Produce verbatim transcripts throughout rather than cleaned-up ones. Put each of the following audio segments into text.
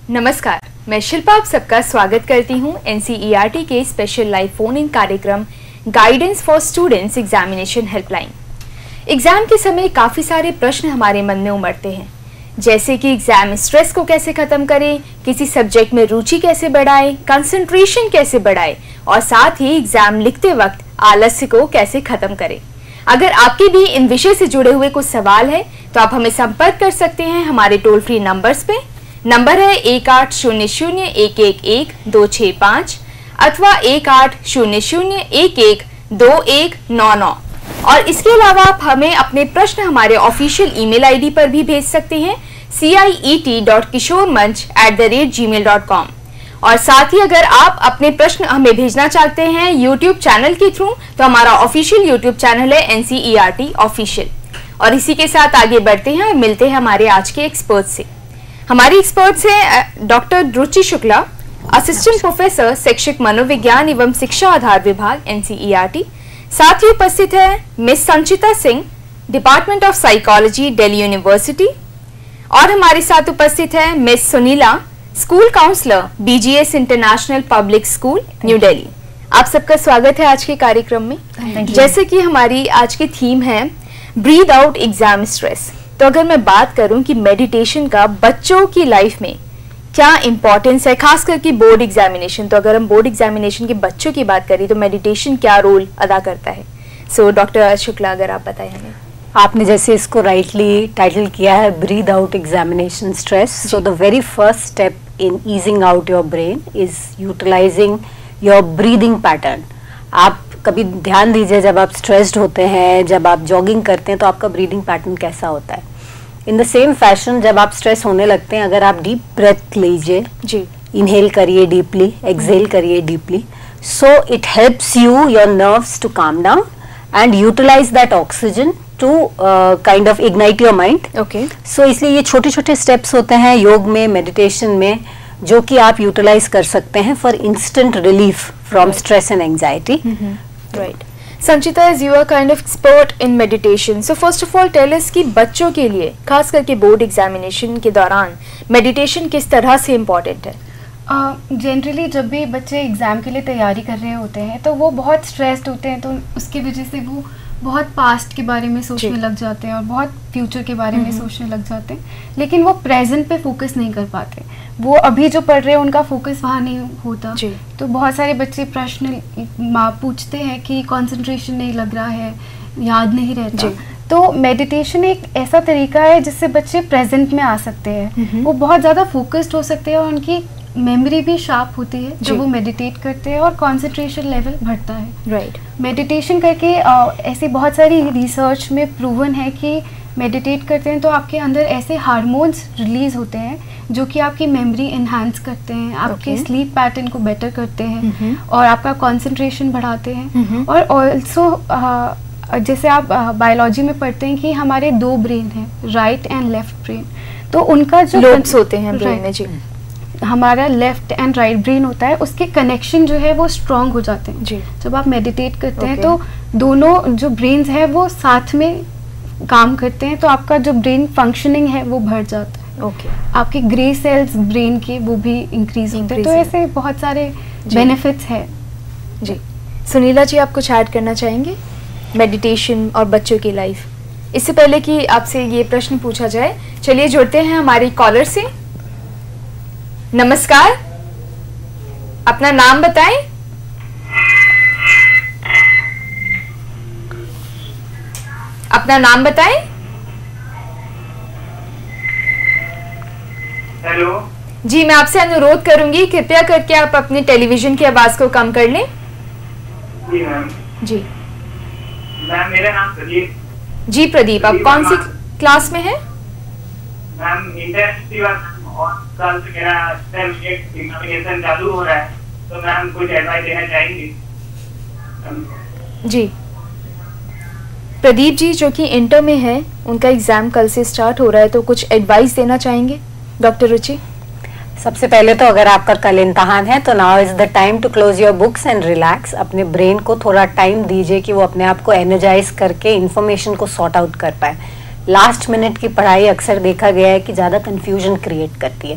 नमस्कार, मैं शिल्पा आप सबका स्वागत करती हूं एनसीईआरटी के स्पेशल लाइव फोन इन कार्यक्रम guidance for students examination helpline. Exam के समय काफ़ी सारे प्रश्न हमारे मन में उमड़ते हैं, जैसे कि एग्जाम स्ट्रेस को कैसे ख़त्म करें, किसी सब्जेक्ट में रुचि कैसे बढ़ाएं, कंसंट्रेशन कैसे बढ़ाएं और साथ ही एग्जाम लिखते वक्त आलस्य को कैसे ख़त्म करें। अगर आपके भी इन विषय से जुड़े हुए कुछ सवाल हैं तो आप हमें संपर्क कर सकते हैं हमारे टोल फ्री नंबर्स पे। नंबर है एक आठ शून्य शून्य एक एक एक दो छः पाँच अथवा एक आठ शून्य शून्य एक एक दो एक नौ नौ। और इसके अलावा आप हमें अपने प्रश्न हमारे ऑफिशियल ईमेल आईडी पर भी भेज सकते हैं सी आई E T dot Kishore Manch at the rate Gmail dot com. और साथ ही अगर आप अपने प्रश्न हमें भेजना चाहते हैं यूट्यूब चैनल के थ्रू तो हमारा ऑफिशियल यूट्यूब चैनल है N C E R T official. और इसी के साथ आगे बढ़ते हैं और मिलते हैं हमारे आज के एक्सपर्ट्स से। हमारी एक्सपर्ट्स हैं doctor Ruchi Shukla, assistant professor शैक्षिक मनोविज्ञान एवं शिक्षा आधार विभाग N C E R T. साथ ही उपस्थित है miss Sanchita Singh, department of psychology, Delhi university. और हमारे साथ उपस्थित है miss Sunila, school counsellor, B G S international public school, new Delhi. आप सबका स्वागत है आज के कार्यक्रम में। जैसे कि हमारी आज की थीम है ब्रीद आउट एग्जाम स्ट्रेस, तो अगर मैं बात करूं कि मेडिटेशन का बच्चों की लाइफ में क्या इंपॉर्टेंस है, खास करके बोर्ड एग्जामिनेशन, तो अगर हम बोर्ड एग्जामिनेशन के बच्चों की बात करें तो मेडिटेशन क्या रोल अदा करता है। सो डॉक्टर शुक्ला, अगर आप बताएं हमें। आपने जैसे इसको राइटली टाइटल किया है breathe out examination stress, so the very first step in easing out your brain is utilising your breathing pattern. आप कभी ध्यान दीजिए, जब आप स्ट्रेस्ड होते हैं, जब आप जॉगिंग करते हैं तो आपका ब्रीदिंग पैटर्न कैसा होता है। इन द सेम फैशन जब आप स्ट्रेस होने लगते हैं, अगर आप डीप ब्रेथ लीजिए, जी, इनहेल करिए डीपली, एक्सहेल करिए deeply, so it helps you your nerves to calm down and utilise that oxygen to kind of ignite your mind. Okay, so इसलिए ये छोटे छोटे स्टेप्स होते हैं योग में, मेडिटेशन में, जो कि आप यूटिलाइज कर सकते हैं for instant relief from stress and anxiety. Right. Sanchita, as you are kind of expert in meditation, so first of all tell us कि बच्चों के लिए खास करके बोर्ड एग्जामिनेशन के दौरान मेडिटेशन किस तरह से इम्पोर्टेंट है। जनरली uh, जब भी बच्चे एग्ज़ाम के लिए तैयारी कर रहे होते हैं तो वो बहुत स्ट्रेस्ड होते हैं, तो उसकी वजह से वो बहुत पास्ट के बारे में सोचने लग जाते हैं और बहुत फ्यूचर के बारे में सोचने लग जाते हैं, लेकिन वो प्रेजेंट पे फोकस नहीं कर पाते। वो अभी जो पढ़ रहे हैं उनका फोकस वहाँ नहीं होता। तो बहुत सारे बच्चे प्रश्न माँ पूछते हैं कि कंसंट्रेशन नहीं लग रहा है, याद नहीं रहता। तो मेडिटेशन एक ऐसा तरीका है जिससे बच्चे प्रेजेंट में आ सकते हैं, वो बहुत ज़्यादा फोकस्ड हो सकते हैं और उनकी मेमोरी भी शार्प होती है जब वो मेडिटेट करते हैं और कंसंट्रेशन लेवल बढ़ता है। Right right. मेडिटेशन करके आ, ऐसी बहुत सारी रिसर्च में प्रूवन है कि मेडिटेट करते हैं तो आपके अंदर ऐसे हार्मोन्स रिलीज होते हैं जो कि आपकी मेमोरी इन्हांस करते हैं, आपके okay. स्लीप पैटर्न को बेटर करते हैं mm-hmm. और आपका कंसंट्रेशन बढ़ाते हैं। mm-hmm. और ऑल्सो जैसे आप बायोलॉजी में पढ़ते हैं कि हमारे दो ब्रेन हैं, राइट एंड लेफ्ट ब्रेन, तो उनका जो लोब्स होते हैं ब्रेन में, जी, हमारा लेफ्ट एंड राइट ब्रेन होता है, उसके कनेक्शन जो है वो स्ट्रॉन्ग हो जाते हैं जी। जब आप मेडिटेट करते okay. हैं तो दोनों जो ब्रेन्स है वो साथ में काम करते हैं, तो आपका जो ब्रेन फंक्शनिंग है वो बढ़ जाता है। Okay okay. आपके ग्रे सेल्स ब्रेन के वो भी इंक्रीज होते हैं, तो ऐसे बहुत सारे बेनिफिट्स हैं जी। सुनीला जी, आप कुछ ऐड करना चाहेंगे मेडिटेशन और बच्चों की लाइफ? इससे पहले कि आपसे ये प्रश्न पूछा जाए, चलिए जुड़ते हैं हमारी कॉलर से। नमस्कार, अपना नाम बताएं। अपना नाम बताएं। हेलो जी, मैं आपसे अनुरोध करूंगी कृपया करके आप अपने टेलीविजन की आवाज को कम कर लें। जी मैम। जी मैम, मेरा नाम प्रदीप। जी प्रदीप, आप कौन सी क्लास में हैं? मैम, इंटर और कल से मेरा एग्जामिनेशन चालू हो रहा है, तो मैम कुछ एडवाइस देना चाहेंगी? जी प्रदीप जी, जो कि इंटर में है, उनका एग्जाम कल से स्टार्ट हो रहा है, तो कुछ एडवाइस देना चाहेंगे डॉक्टर रुचि? सबसे पहले तो अगर आपका कल इम्तहान है तो now is the time to close your books and relax. अपने ब्रेन को थोड़ा टाइम दीजिए कि वो अपने आप को एनर्जाइज करके इन्फॉर्मेशन को सॉर्ट आउट कर पाए। लास्ट मिनट की पढ़ाई अक्सर देखा गया है कि ज़्यादा कंफ्यूजन क्रिएट करती है।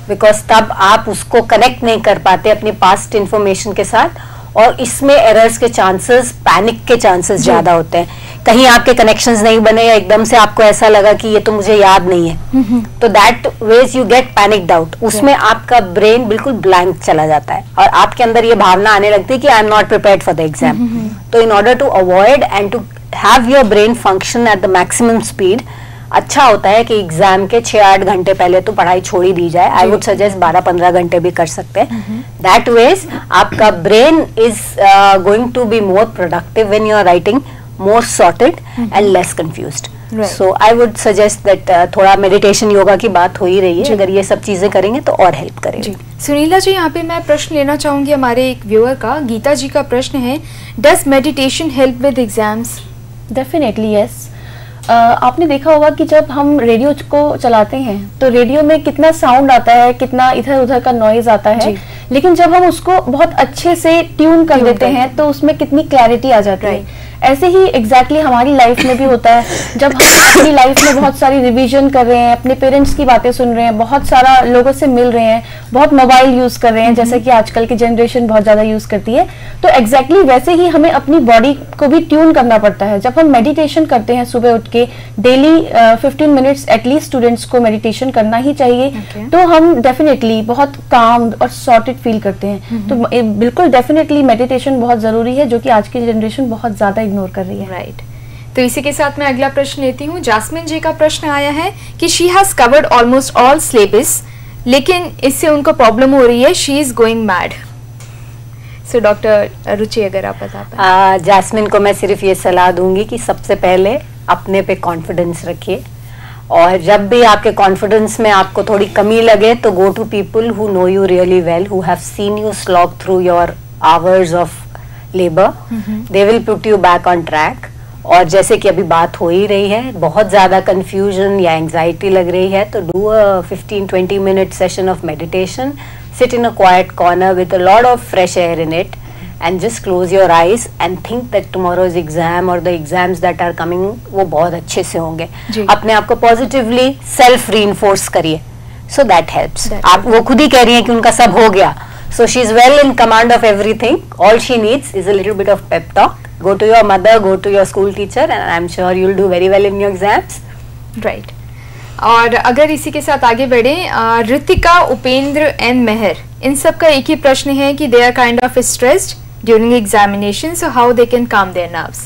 बिकॉज तब आप उसको कनेक्ट नहीं कर पाते अपने पास्ट इंफॉर्मेशन के साथ, और इसमें एरर्स के चांसेस, पैनिक के चांसेस ज्यादा होते हैं। कहीं आपके कनेक्शंस नहीं बने या एकदम से आपको ऐसा लगा कि ये तो मुझे याद नहीं है, तो that ways you get panicked out. उसमें आपका ब्रेन बिल्कुल ब्लैंक चला जाता है और आपके अंदर ये भावना आने लगती है कि I am not prepared for the exam. तो in order to avoid and to have your brain function at the maximum speed, अच्छा होता है कि एग्जाम के छह आठ घंटे पहले तो पढ़ाई छोड़ी दी जाए। आई वुड सजेस्ट बारह पंद्रह घंटे भी कर सकते हैं। दैट वेज आपका brain is going to be more productive when you are writing, more sorted and less confused. So I would suggest that थोड़ा मेडिटेशन, योगा की बात हो ही रही है, अगर ये सब चीजें करेंगे तो और हेल्प करेगी। सुनीला जी, यहाँ पे मैं प्रश्न लेना चाहूंगी हमारे एक व्यूअर का। गीता जी का प्रश्न है, does meditation help with exams? Definitely yes. Uh, आपने देखा होगा कि जब हम रेडियो को चलाते हैं तो रेडियो में कितना साउंड आता है, कितना इधर उधर का नॉइज आता है, लेकिन जब हम उसको बहुत अच्छे से ट्यून कर देते हैं तो उसमें कितनी क्लैरिटी आ जाती है। ऐसे ही एग्जैक्टली exactly हमारी लाइफ में भी होता है। जब हम अपनी लाइफ में बहुत सारी रिवीजन कर रहे हैं, अपने पेरेंट्स की बातें सुन रहे हैं, बहुत सारा लोगों से मिल रहे हैं, बहुत मोबाइल यूज कर रहे हैं, जैसे कि आजकल की जनरेशन बहुत ज्यादा यूज करती है, तो एग्जैक्टली exactly वैसे ही हमें अपनी बॉडी को भी ट्यून करना पड़ता है। जब हम मेडिटेशन करते हैं सुबह उठ के, daily fifteen minutes at least students को मेडिटेशन करना ही चाहिए, okay. तो हम डेफिनेटली बहुत काम और सॉर्टेड फील करते हैं। तो बिल्कुल डेफिनेटली मेडिटेशन बहुत जरूरी है, जो कि आज की जनरेशन बहुत ज्यादा इग्नोर कर रही है। Right right. तो इसी के साथ मैं अगला प्रश्न लेती हूँ। जास्मिन जी का प्रश्न आया है कि she has covered almost all syllabus, लेकिन इससे उनको प्रॉब्लम हो रही है, she is going mad. So doctor Ruchi, अगर आप बता पाएं। जास्मिन को मैं सिर्फ ये सलाह दूंगी कि सबसे पहले अपने पे कॉन्फिडेंस रखिए, और जब भी आपके कॉन्फिडेंस में आपको थोड़ी कमी लगे तो go to people who know you really well, who have seen you slog through your hours of labour, they will put you back on track. और जैसे कि अभी बात हो ही रही है, बहुत ज्यादा कंफ्यूजन या एंजाइटी लग रही है, तो do a fifteen twenty minute session of meditation, sit in a quiet corner with a lot of fresh air in it, and just close your eyes and think that tomorrow's exam or the exams that are coming वो बहुत अच्छे से होंगे। अपने आप को positively self reinforce करिए, so that helps। आप वो खुद ही कह रही हैं कि उनका सब हो गया, so she is well in command of everything, all she needs is a little bit of pep talk। go to your mother, go to your school teacher, and I'm sure you'll do very well in your exams। right। और अगर इसी के साथ आगे बढ़े, Ritika, Upendra and Mehar, इन सब का एक ही प्रश्न है कि they are kind of stressed during examination, so how they can calm their nerves.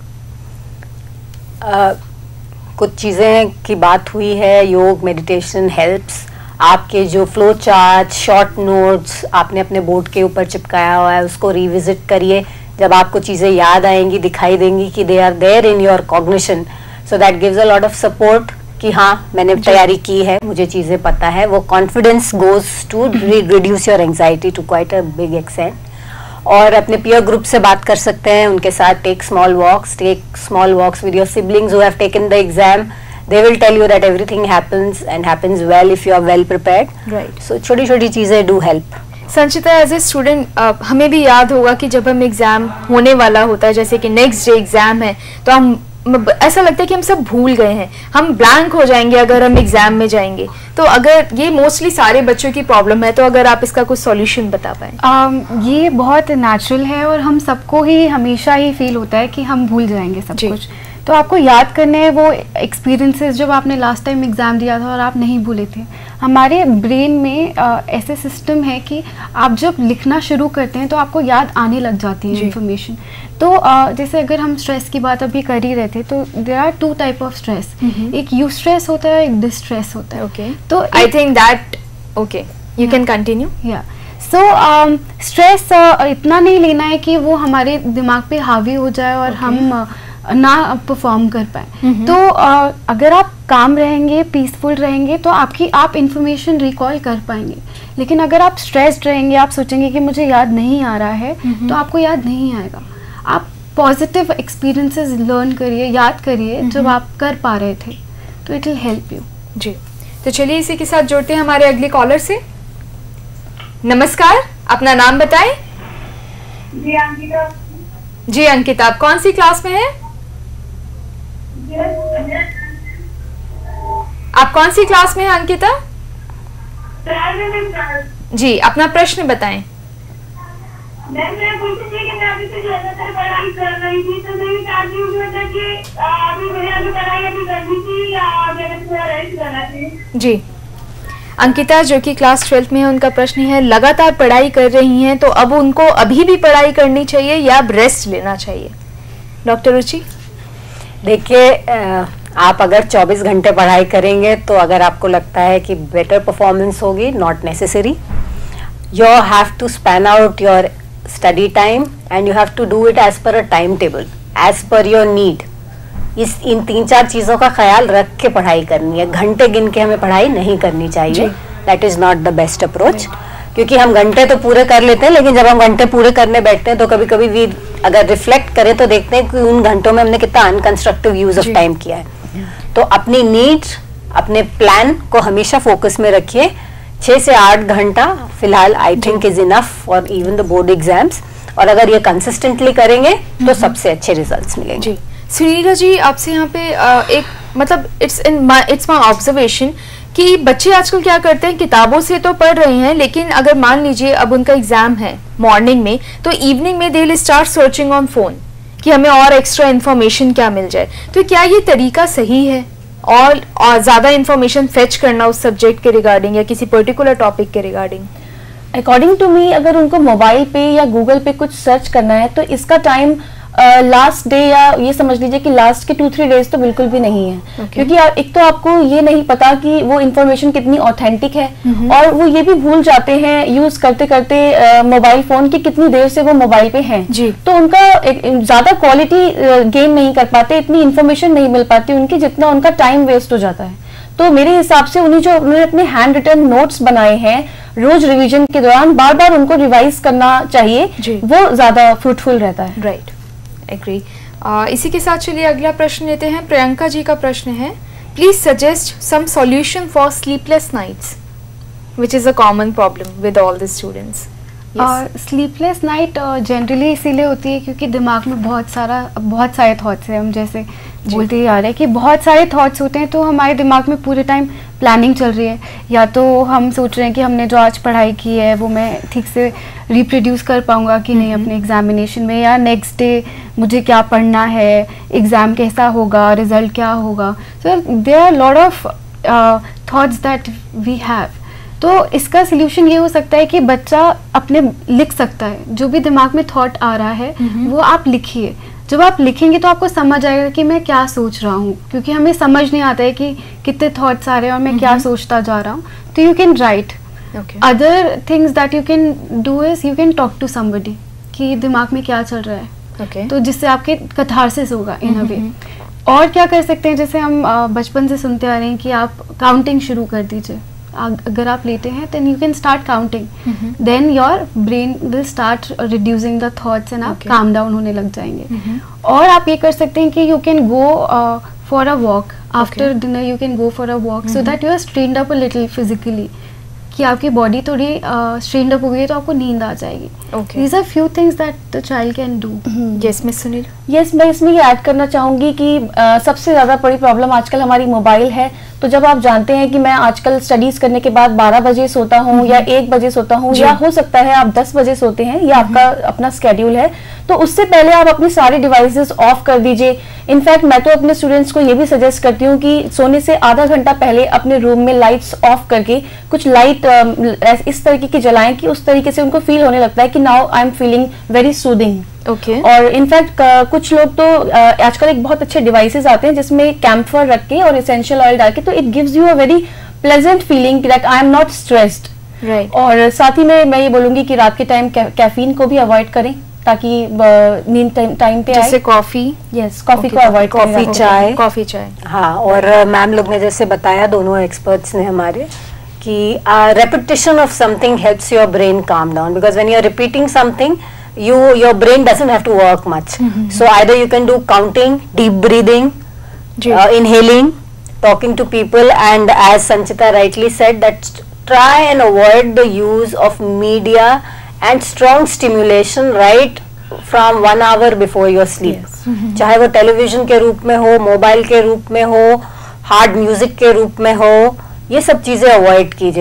कुछ चीज़ें की बात हुई है, योग, मेडिटेशन हेल्प्स। आपके जो फ्लो चार्ट, शॉर्ट नोट्स आपने अपने बोर्ड के ऊपर चिपकाया हुआ है, उसको रिविजिट करिए। जब आपको चीज़ें याद आएंगी, दिखाई देंगी कि they are there in your cognition, so that gives a lot of support कि हाँ मैंने तैयारी की है, मुझे चीज़ें पता है। वो confidence goes to reduce your anxiety to quite a big extent. और अपने पीयर ग्रुप से बात कर सकते हैं, उनके साथ take small walks, take small walks with your siblings who have taken the exam. They will tell you that everything happens and happens well if you are well prepared. Right. So छोटी छोटी चीजें do help. Sanchita, as a student हमें भी याद होगा कि जब हम एग्जाम होने वाला होता है, जैसे कि नेक्स्ट डे एग्जाम है, तो हम ऐसा लगता है कि हम सब भूल गए हैं, हम ब्लैंक हो जाएंगे अगर हम एग्जाम में जाएंगे। तो अगर ये मोस्टली सारे बच्चों की प्रॉब्लम है, तो अगर आप इसका कुछ सॉल्यूशन बता पाएं। um, ये बहुत नेचुरल है और हम सबको ही हमेशा ही फील होता है कि हम भूल जाएंगे सब कुछ। तो आपको याद करने हैं वो एक्सपीरियंसेस जब आपने लास्ट टाइम एग्ज़ाम दिया था और आप नहीं भूले थे। हमारे ब्रेन में आ, ऐसे सिस्टम है कि आप जब लिखना शुरू करते हैं तो आपको याद आने लग जाती है इन्फॉर्मेशन। तो आ, जैसे अगर हम स्ट्रेस की बात अभी कर ही रहे थे, तो there are two type of stress, एक यू स्ट्रेस होता है, एक डिस्ट्रेस होता है। ओके, तो I think that okay you can continue. या सो स्ट्रेस इतना नहीं लेना है कि वो हमारे दिमाग पे हावी हो जाए और okay. हम ना परफॉर्म कर पाए। तो आ, अगर आप काम रहेंगे, पीसफुल रहेंगे, तो आपकी आप इंफॉर्मेशन रिकॉल कर पाएंगे। लेकिन अगर आप स्ट्रेस्ड रहेंगे, आप सोचेंगे कि मुझे याद नहीं आ रहा है, तो आपको याद नहीं आएगा। आप पॉजिटिव एक्सपीरियंसेस लर्न करिए, याद करिए जब आप कर पा रहे थे, तो इट विल हेल्प यू। जी, तो चलिए इसी के साथ जोड़ते हैं हमारे अगले कॉलर से। नमस्कार, अपना नाम बताएं। जी अंकिता। जी अंकिता, आप कौन सी क्लास में हैं? आप कौन सी क्लास में हैं अंकिता? जी, अपना प्रश्न बताएं। मैम मैं पूछ रही थी कि मैं अभी से ज्यादातर पढ़ाई कर रही थी, तो मैं ये चाहती हूँ मतलब कि अभी मुझे अभी पढ़ाई अभी करनी थी या मैंने थोड़ा रेस्ट करना चाहिए। जी, अंकिता जो कि क्लास ट्वेल्थ में है, उनका प्रश्न है लगातार पढ़ाई कर रही हैं तो अब उनको अभी भी पढ़ाई करनी चाहिए या अब रेस्ट लेना चाहिए? डॉक्टर रुचि। देखिए, आप अगर चौबीस घंटे पढ़ाई करेंगे तो अगर आपको लगता है कि बेटर परफॉर्मेंस होगी, not necessary. You have to span out your study time and you have to do it as per a time table, as per your need. इस इन तीन चार चीज़ों का ख्याल रख के पढ़ाई करनी है. घंटे गिन के हमें पढ़ाई नहीं करनी चाहिए. That is not the best approach. क्योंकि हम घंटे तो पूरे कर लेते हैं, लेकिन जब हम घंटे पूरे करने बैठते हैं तो कभी कभी भी अगर रिफ्लेक्ट करें तो देखते हैं कि उन घंटों में हमने कितना अनकंस्ट्रक्टिव यूज ऑफ टाइम किया है. तो अपनी नीड्स, अपने प्लान को हमेशा फोकस में रखिए. छः से आठ घंटा फिलहाल I think is enough for even the board exams. और अगर ये कंसिस्टेंटली करेंगे तो सबसे अच्छे रिजल्ट्स मिलेंगे. सुनीला जी, आपसे यहाँ पे एक मतलब it's in my it's my observation कि बच्चे आजकल क्या करते हैं, किताबों से तो पढ़ रहे हैं, लेकिन अगर मान लीजिए अब उनका एग्जाम है मॉर्निंग में, तो इवनिंग में they will start searching on phone कि हमें और एक्स्ट्रा इन्फॉर्मेशन क्या मिल जाए. तो क्या ये तरीका सही है और, और ज्यादा इन्फॉर्मेशन फेच करना उस सब्जेक्ट के रिगार्डिंग या किसी पर्टिकुलर टॉपिक के रिगार्डिंग? अकॉर्डिंग टू मी, अगर उनको मोबाइल पे या गूगल पे कुछ सर्च करना है तो इसका टाइम लास्ट डे या ये समझ लीजिए कि लास्ट के टू थ्री डेज तो बिल्कुल भी नहीं है. okay. क्योंकि आ, एक तो आपको ये नहीं पता कि वो इन्फॉर्मेशन कितनी ऑथेंटिक है, mm-hmm. और वो ये भी भूल जाते हैं यूज करते करते मोबाइल फोन की कितनी देर से वो मोबाइल पे हैं. तो उनका ज्यादा क्वालिटी गेन नहीं कर पाते, इतनी इन्फॉर्मेशन नहीं मिल पाती उनकी जितना उनका टाइम वेस्ट हो जाता है. तो मेरे हिसाब से उन्हें जो उन्होंने अपने हैंड रिटन नोट्स बनाए हैं रोज रिवीजन के दौरान बार बार उनको रिवाइज करना चाहिए, वो ज्यादा फ्रूटफुल रहता है. Right, agree. इसी के साथ चलिए अगला प्रश्न लेते हैं. प्रियंका जी का प्रश्न है, please suggest some solution for sleepless nights which is a common problem with all the students. Sleepless night generally इसीलिए होती है क्योंकि दिमाग में बहुत सारा बहुत सारे थॉट्स हैं. हम जैसे बोलते ही आ रहे हैं कि बहुत सारे थॉट्स होते हैं, तो हमारे दिमाग में पूरे टाइम प्लानिंग चल रही है. या तो हम सोच रहे हैं कि हमने जो आज पढ़ाई की है वो मैं ठीक से रिप्रोड्यूस कर पाऊंगा कि नहीं अपने एग्जामिनेशन में, या नेक्स्ट डे मुझे क्या पढ़ना है, एग्ज़ाम कैसा होगा, रिजल्ट क्या होगा. So there are lot of thoughts that we have. तो इसका सल्यूशन ये हो सकता है कि बच्चा अपने लिख सकता है, जो भी दिमाग में थॉट आ रहा है वो आप लिखिए. जब आप लिखेंगे तो आपको समझ आएगा कि मैं क्या सोच रहा हूँ, क्योंकि हमें समझ नहीं आता है कि कितने थॉट्स आ रहे हैं और मैं क्या सोचता जा रहा हूँ. तो you can write. Other things that you can do is you can talk to somebody कि दिमाग में क्या चल रहा है. okay. तो जिससे आपके कथारसिस होगा इन अ वे. और क्या कर सकते हैं, जैसे हम बचपन से सुनते आ रहे हैं कि आप काउंटिंग शुरू कर दीजिए. अगर आप लेते हैं then you can start counting, then your brain will start reducing the thoughts and आप काम डाउन होने लग जाएंगे. और आप ये कर सकते हैं कि you can go for a walk after dinner. You can go for a walk so that you are strained up a little physically, कि आपकी बॉडी थोड़ी स्ट्रेन्ड अप हो गई है तो आपको नींद आ जाएगी. These are few things that the child can do. Yes, Miss Suneela. Yes, मैं इसमें ये ऐड करना चाहूँगी कि uh, सबसे ज़्यादा बड़ी प्रॉब्लम आजकल हमारी मोबाइल है. तो जब आप जानते हैं कि मैं आजकल स्टडीज करने के बाद बारह बजे सोता हूँ या एक बजे सोता हूँ, या हो सकता है आप दस बजे सोते हैं, ये आपका अपना स्केड्यूल है, तो उससे पहले आप अपनी सारी डिवाइसेस ऑफ कर दीजिए. इनफैक्ट मैं तो अपने स्टूडेंट्स को ये भी सजेस्ट करती हूँ कि सोने से आधा घंटा पहले अपने रूम में लाइट्स ऑफ करके कुछ लाइट uh, इस तरीके की जलाएं कि उस तरीके से उनको फील होने लगता है कि now I am feeling very soothing. Okay. और इनफैक्ट uh, कुछ लोग तो uh, आजकल एक बहुत अच्छे डिवाइसेस आते हैं जिसमें कैम्फर रख के और एसेंशियल ऑयल डाल के, तो it gives you a very pleasant feeling that I am not stressed. Right. और साथ ही में मैं ये बोलूंगी कि रात के टाइम कैफीन को भी अवॉइड करें ताकि नींद टाइम पे आए. जैसे कॉफी. यस, कॉफी को अवॉइड करें. कॉफी, चाय. कॉफी, चाय. हाँ. और मैम लोग ने जैसे बताया, दोनों एक्सपर्ट्स ने हमारे, कि repetition of something helps your brain calm down, because when you are repeating something, you your brain doesn't have to work much. Mm-hmm. So either you can do counting, deep breathing, uh, inhaling, talking to people, and as Sanchita rightly said, that try and avoid the use of media and strong stimulation right from one hour before your sleep. Yes. Mm-hmm. चाहे वो television के रूप में हो, mobile के रूप में हो, हार्ड म्यूजिक के रूप में हो, ये सब चीज़ें अवॉइड कीजिए.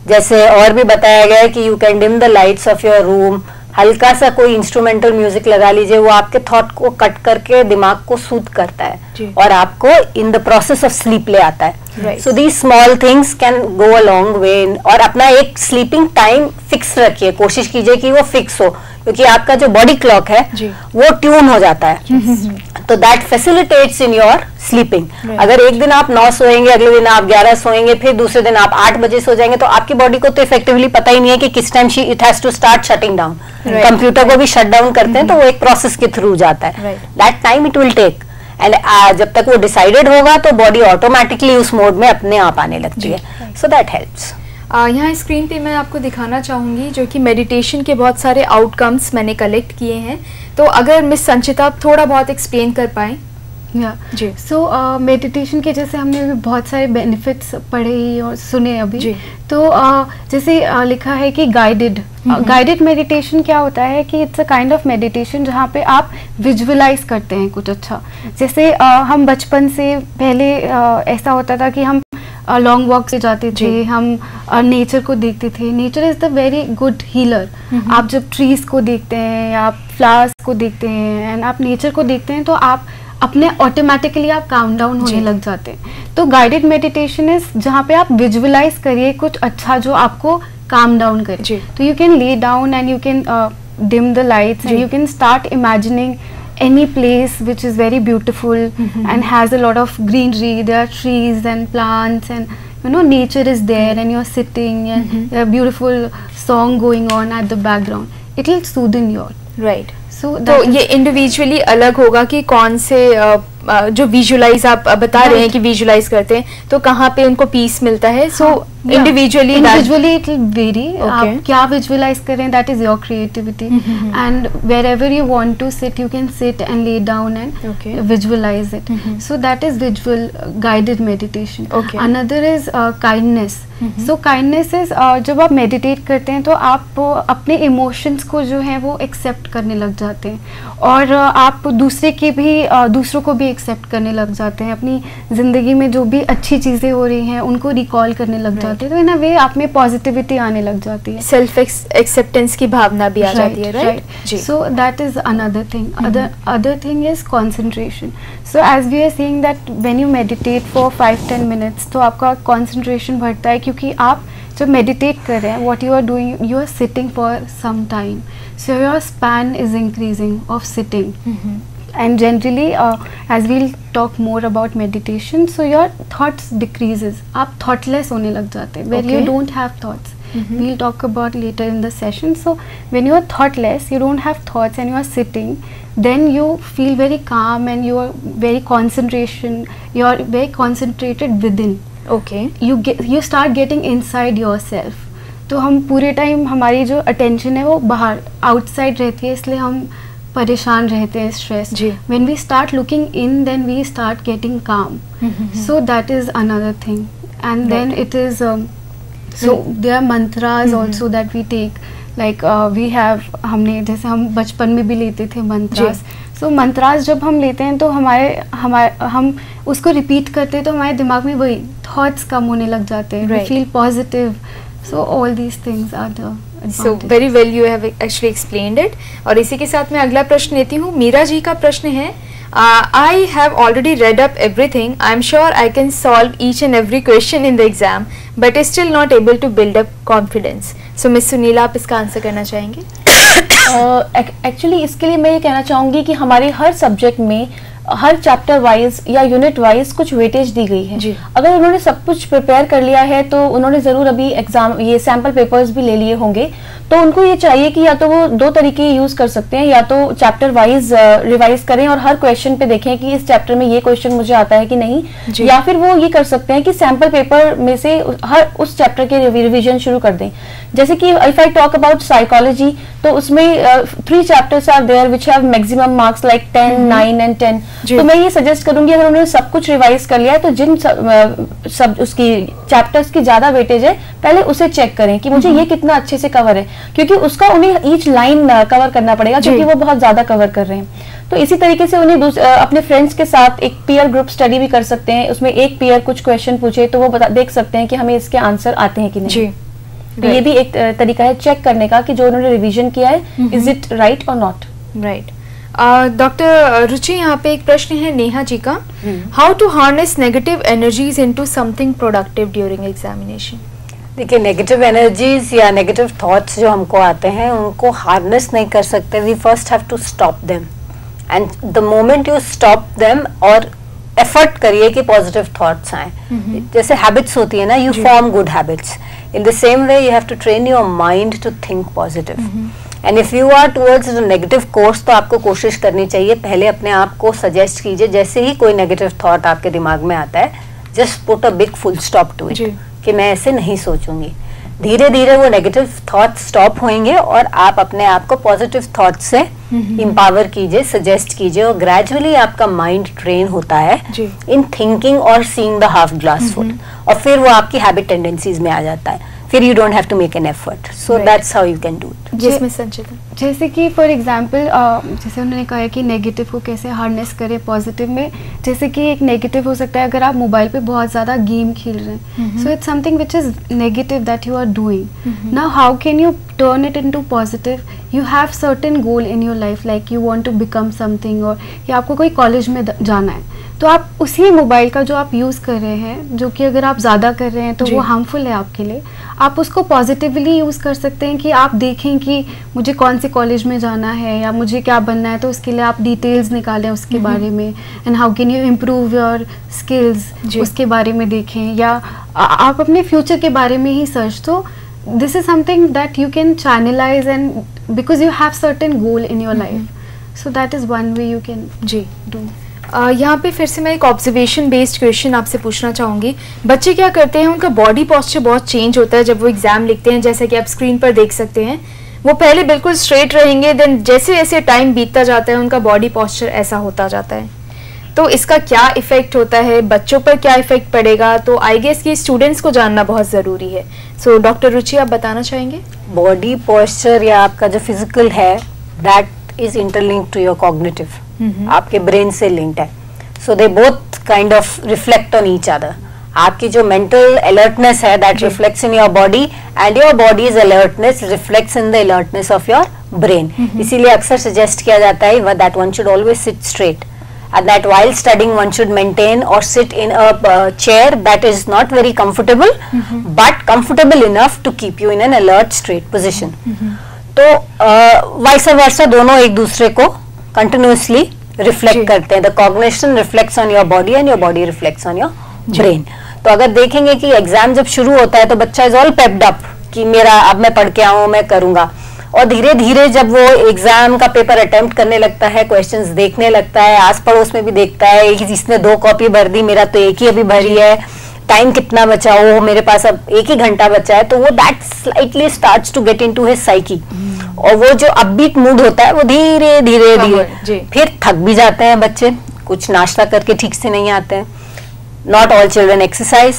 जैसे और भी बताया गया है कि you can dim the lights of your room, हल्का सा कोई इंस्ट्रूमेंटल म्यूजिक लगा लीजिए, वो आपके थॉट को कट करके दिमाग को सूद करता है और आपको in the process of sleep ले आता है। So these small things can go a long way. और अपना एक स्लीपिंग टाइम फिक्स रखिए, कोशिश कीजिए कि वो फिक्स हो, क्योंकि आपका जो बॉडी क्लॉक है वो ट्यून हो जाता है, तो that facilitates in your sleeping. अगर एक दिन आप नौ सोएंगे, अगले दिन आप ग्यारह सोएंगे, फिर दूसरे दिन आप आठ बजे सो जाएंगे, तो आपकी बॉडी को तो इफेक्टिवली पता ही नहीं है कि किस time it has to start shutting down. Computer को भी शट डाउन करते हैं तो वो एक प्रोसेस के थ्रू जाता है, that time it will take. And जब तक वो डिसाइडेड होगा तो बॉडी ऑटोमेटिकली उस मोड में अपने आप आने लगती है, सो दैट हेल्प्स। यहाँ स्क्रीन पे मैं आपको दिखाना चाहूँगी जो कि मेडिटेशन के बहुत सारे आउटकम्स मैंने कलेक्ट किए हैं, तो अगर मिस संचिता आप थोड़ा बहुत एक्सप्लेन कर पाएँ। या जी, सो मेडिटेशन के जैसे हमने अभी बहुत सारे बेनिफिट्स पढ़े और सुने अभी, तो uh, जैसे uh, लिखा है कि गाइडेड गाइडेड मेडिटेशन क्या होता है कि it's a kind of meditation जहाँ पे आप विजुअलाइज करते हैं कुछ अच्छा। जैसे uh, हम बचपन से पहले uh, ऐसा होता था कि हम लॉन्ग वॉक से जाते थे, हम नेचर uh, को देखते थे। Nature is the very good healer. आप जब ट्रीज को देखते हैं या आप फ्लावर्स को देखते हैं एंड आप नेचर को देखते हैं तो आप अपने ऑटोमेटिकली आप काम डाउन होने लग जाते हैं। तो गाइडेड मेडिटेशन इज जहाँ पे आप विजुअलाइज करिए कुछ अच्छा जो आपको काम डाउन करे। तो you can lay down and you can dim the lights and you can start imagining any place which is very beautiful mm-hmm. and has a lot of greenery. There are trees and plants and you know nature is there and you're sitting and mm-hmm. there are beautiful song going on at the background. It will soothe your right. So तो ये individually अलग होगा कि कौन से जो visualise आप बता रहे हैं कि विजुअलाइज करते हैं तो कहाँ पे उनको पीस मिलता है। So individually individually it will very, आप क्या विजुअलाइज करें that is your creativity and wherever you want to sit you can sit and lay down and visualize it. So that is visual guided meditation. Another is kindness. So kindness is जब आप meditate करते हैं तो आप अपने emotions को जो है वो एक्सेप्ट करने लग जाते हैं और आप दूसरे के भी दूसरों को भी एक्सेप्ट करने लग जाते हैं। अपनी ज़िंदगी में जो भी अच्छी चीज़ें हो रही हैं उनको रिकॉल करने लग जाते हैं, तो इन अ वे आप में पॉजिटिविटी आने लग जाती है, सेल्फ एक्सेप्टेंस की भावना भी आ जाती है। Right, so that is another thing. Other other thing is concentration. So as we are saying that when you meditate for five ten minutes तो आपका कॉन्सेंट्रेशन बढ़ता है, क्योंकि आप जब मेडिटेट कर रहे हैं what you are doing, you are sitting for some time, so your span is increasing of sitting mm-hmm. and generally uh, as we'll talk more about meditation, so your thoughts decreases, आप thoughtless होने लग जाते हैं where okay. you don't have thoughts mm-hmm. we'll talk about later in the session. So when you are thoughtless, you don't have thoughts and you are sitting, then you feel very calm and you are very concentration, you are very concentrated within. Okay, you get you start getting inside yourself. तो हम पूरे time हमारी जो attention है वो बाहर outside रहती है, इसलिए हम परेशान रहते हैं, stress. When we start looking in then we start getting calm. So that is another thing and then it is so there are mantras also that we take, like we have, हमने जैसे हम बचपन में भी लेते थे मंत्रास। सो मंत्रास जब हम लेते हैं तो हमारे हमारे हम उसको रिपीट करते हैं तो हमारे दिमाग में वही थॉट्स कम होने लग जाते हैं, we feel positive. So all these things are the advantage. So very well you have actually explained it. और इसी के साथ मैं अगला प्रश्न लेती हूँ। मीरा जी का प्रश्न है, uh, I have already read up everything. I am sure I can solve each and every question in the exam, but is still not able to build up confidence. So Miss Sunila आप इसका answer करना चाहेंगे? Actually uh, इसके लिए मैं ये कहना चाहूँगी कि हमारे हर सब्जेक्ट में हर चैप्टर वाइज या यूनिट वाइज कुछ वेटेज दी गई है। अगर उन्होंने सब कुछ प्रिपेयर कर लिया है तो उन्होंने ज़रूर अभी एग्जाम ये सैम्पल पेपर्स भी ले लिए होंगे, तो उनको ये चाहिए कि या तो वो दो तरीके यूज़ कर सकते हैं, या तो चैप्टर वाइज रिवाइज करें और हर क्वेश्चन पे देखें कि इस चैप्टर में ये क्वेश्चन मुझे आता है कि नहीं, या फिर वो ये कर सकते हैं कि सैम्पल पेपर में से हर उस चैप्टर के रिविजन शुरू कर दें। जैसे कि if I talk about psychology तो उसमें three chapters are there which have maximum marks like ten, nine and ten. तो मैं ये सजेस्ट करूंगी अगर उन्होंने सब कुछ रिवाइज कर लिया है तो जिन सब, सब उसकी चैप्टर्स की ज्यादा वेटेज है पहले उसे चेक करें कि मुझे ये कितना अच्छे से कवर है, क्योंकि उसका उन्हें ईच लाइन कवर करना पड़ेगा क्योंकि वो बहुत ज्यादा कवर कर रहे हैं। तो इसी तरीके से उन्हें अपने फ्रेंड्स के साथ एक पीयर ग्रुप स्टडी भी कर सकते हैं, उसमें एक पीयर कुछ क्वेश्चन पूछे तो वो बता देख सकते हैं कि हमें इसके आंसर आते हैं कि नहीं। तो ये भी एक अ, तरीका है चेक करने का कि जो उन्होंने रिवीजन किया है इज इट राइट और नॉट राइट। डॉक्टर रुचि, यहाँ पे एक प्रश्न है नेहा जी का, how to harness negative energies into something productive during examination? देखिए, नेगेटिव एनर्जीज या नेगेटिव थॉट्स जो हमको आते हैं उनको हार्नेस नहीं कर सकते, we first have to stop them, and the moment you stop them और एफर्ट करिए कि पॉजिटिव थॉट्स आए। जैसे हैबिट्स होती है ना, you form good habits, in the same way you have to train your mind to think positive, and if you are towards the negative course तो आपको कोशिश करनी चाहिए, पहले अपने आप को सजेस्ट कीजिए, जैसे ही कोई नेगेटिव थॉट आपके दिमाग में आता है just put a big full stop to it, कि मैं ऐसे नहीं सोचूंगी। धीरे धीरे वो नेगेटिव थॉट स्टॉप होंगे और आप अपने आप को पॉजिटिव थॉट से एम्पावर कीजिए, सजेस्ट कीजिए, और ग्रेजुअली आपका माइंड ट्रेन होता है इन थिंकिंग और seeing the half glass full, और फिर वो आपकी हैबिट टेंडेंसीज में आ जाता है, फिर you don't have to make an effort, so that's how you can do it. जिसमें संचिता, जैसे कि फॉर एग्जांपल जैसे उन्होंने कहा है कि नेगेटिव को कैसे हार्नेस करें पॉजिटिव में, जैसे कि एक नेगेटिव हो सकता है अगर आप मोबाइल पे बहुत ज़्यादा गेम खेल रहे हैं, so it's something which is negative that you are doing. Now how can you turn it into positive? You have certain goal in your life, like you want to become something, और या आपको कोई college में जाना है, तो आप उसी मोबाइल का जो आप यूज़ कर रहे हैं, जो कि अगर आप ज़्यादा कर रहे हैं तो वो हार्मफुल है आपके लिए, आप उसको पॉजिटिवली यूज़ कर सकते हैं कि आप देखें कि मुझे कौन से कॉलेज में जाना है या मुझे क्या बनना है, तो उसके लिए आप डिटेल्स निकालें उसके बारे में, and how can you improve your skills, उसके बारे में देखें, या आ, आप अपने फ्यूचर के बारे में ही सर्च। तो this is something that you can channelize, and because you have certain goal in your life, so that is one way you can जी डू। Uh, यहाँ पे फिर से मैं एक ऑब्जर्वेशन बेस्ड क्वेश्चन आपसे पूछना चाहूँगी, बच्चे क्या करते हैं, उनका बॉडी पोस्चर बहुत चेंज होता है जब वो एग्जाम लिखते हैं, जैसे कि आप स्क्रीन पर देख सकते हैं, वो पहले बिल्कुल स्ट्रेट रहेंगे, देन जैसे जैसे टाइम बीतता जाता है उनका बॉडी पोस्चर ऐसा होता जाता है। तो इसका क्या इफेक्ट होता है, बच्चों पर क्या इफेक्ट पड़ेगा, तो आई गेस कि स्टूडेंट्स को जानना बहुत ज़रूरी है। सो डॉक्टर रुचि, आप बताना चाहेंगे? बॉडी पोस्चर या आपका जो फिजिकल है that is interlinked to your cognitive, आपके ब्रेन से लिंक्ड है, so they both kind of reflect on each other. आपकी जो मेंटल अलर्टनेस है that reflects in your body, and your body's alertness reflects in the alertness of your brain. इसीलिए अक्सर suggest किया जाता है that one should always sit straight, and that while studying one should maintain or sit in a uh, chair that is not very comfortable, mm-hmm. but comfortable enough to keep you in an alert straight position. Mm-hmm. तो vice versa दोनों एक दूसरे को continuously reflect करते हैं। The cognition reflects on your body and your body reflects on your brain. तो अगर देखेंगे कि एग्जाम जब शुरू होता है तो बच्चा इज ऑल पेप्ड अप कि मेरा अब मैं पढ़ के आऊँ, मैं करूँगा, और धीरे धीरे जब वो एग्जाम का पेपर अटेम्प्ट करने लगता है, क्वेश्चंस देखने लगता है, आस पड़ोस में भी देखता है, एक जिसने दो कॉपी भर दी, मेरा तो एक ही अभी भरी है, टाइम कितना बचा, हो मेरे पास अब एक ही घंटा बचा है, तो वो that slightly starts to get into his psyche, और वो जो अपबीट मूड होता है वो धीरे धीरे धीरे फिर थक भी जाते हैं बच्चे, कुछ नाश्ता करके ठीक से नहीं आते हैं, नॉट ऑल चिल्ड्रन एक्सरसाइज,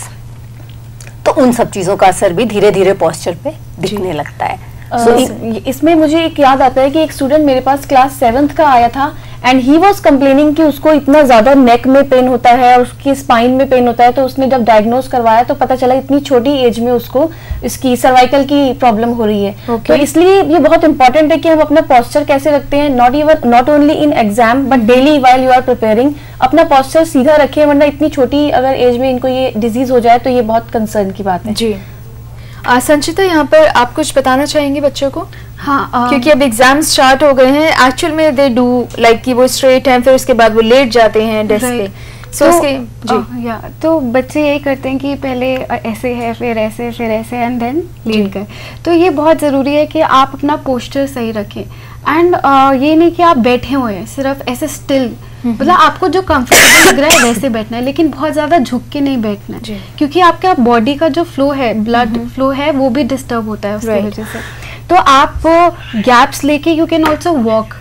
तो उन सब चीजों का असर भी धीरे धीरे पोस्चर पे दिखने लगता है। So, uh, इसमें मुझे एक याद आता है कि एक स्टूडेंट मेरे पास क्लास सेवेंथ का आया था, एंड ही वाज कंप्लेनिंग कि उसको इतना ज्यादा नेक में पेन होता है और उसकी स्पाइन में पेन होता है। तो उसने जब डायग्नोज करवाया तो पता चला इतनी छोटी एज में उसको इसकी सर्वाइकल की प्रॉब्लम हो रही है। okay. तो इसलिए ये बहुत इंपॉर्टेंट है कि हम अपना पोस्चर कैसे रखते हैं, not even not only in exam but daily while you are preparing, अपना पोस्चर सीधा रखिए, वरना इतनी छोटी अगर एज में इनको ये डिजीज हो जाए तो ये बहुत कंसर्न की बात है। जी आ, संचिता, यहाँ पर आप कुछ बताना चाहेंगे बच्चों को? हाँ, आ, क्योंकि अब एग्जाम स्टार्ट हो गए हैं, एक्चुअल में दे डू लाइक कि वो स्ट्रेट हैं, फिर उसके बाद वो लेट जाते हैं डेस्क पे, सो तो, उसके जी आ, या तो बच्चे यही करते हैं कि पहले ऐसे है, फिर ऐसे, फिर ऐसे, एंड देन लेट गए। तो ये बहुत ज़रूरी है कि आप अपना पोस्चर सही रखें, एंड ये नहीं कि आप बैठे हुए हैं सिर्फ ऐसे स्टिल, मतलब आपको जो कंफर्टेबल लग रहा है वैसे बैठना है, लेकिन बहुत ज़्यादा झुक के नहीं बैठना है, क्योंकि आपका बॉडी का जो फ्लो है, ब्लड फ्लो है, वो भी डिस्टर्ब होता है उसकी वजह से। तो आप गैप्स लेके यू कैन ऑल्सो वॉक।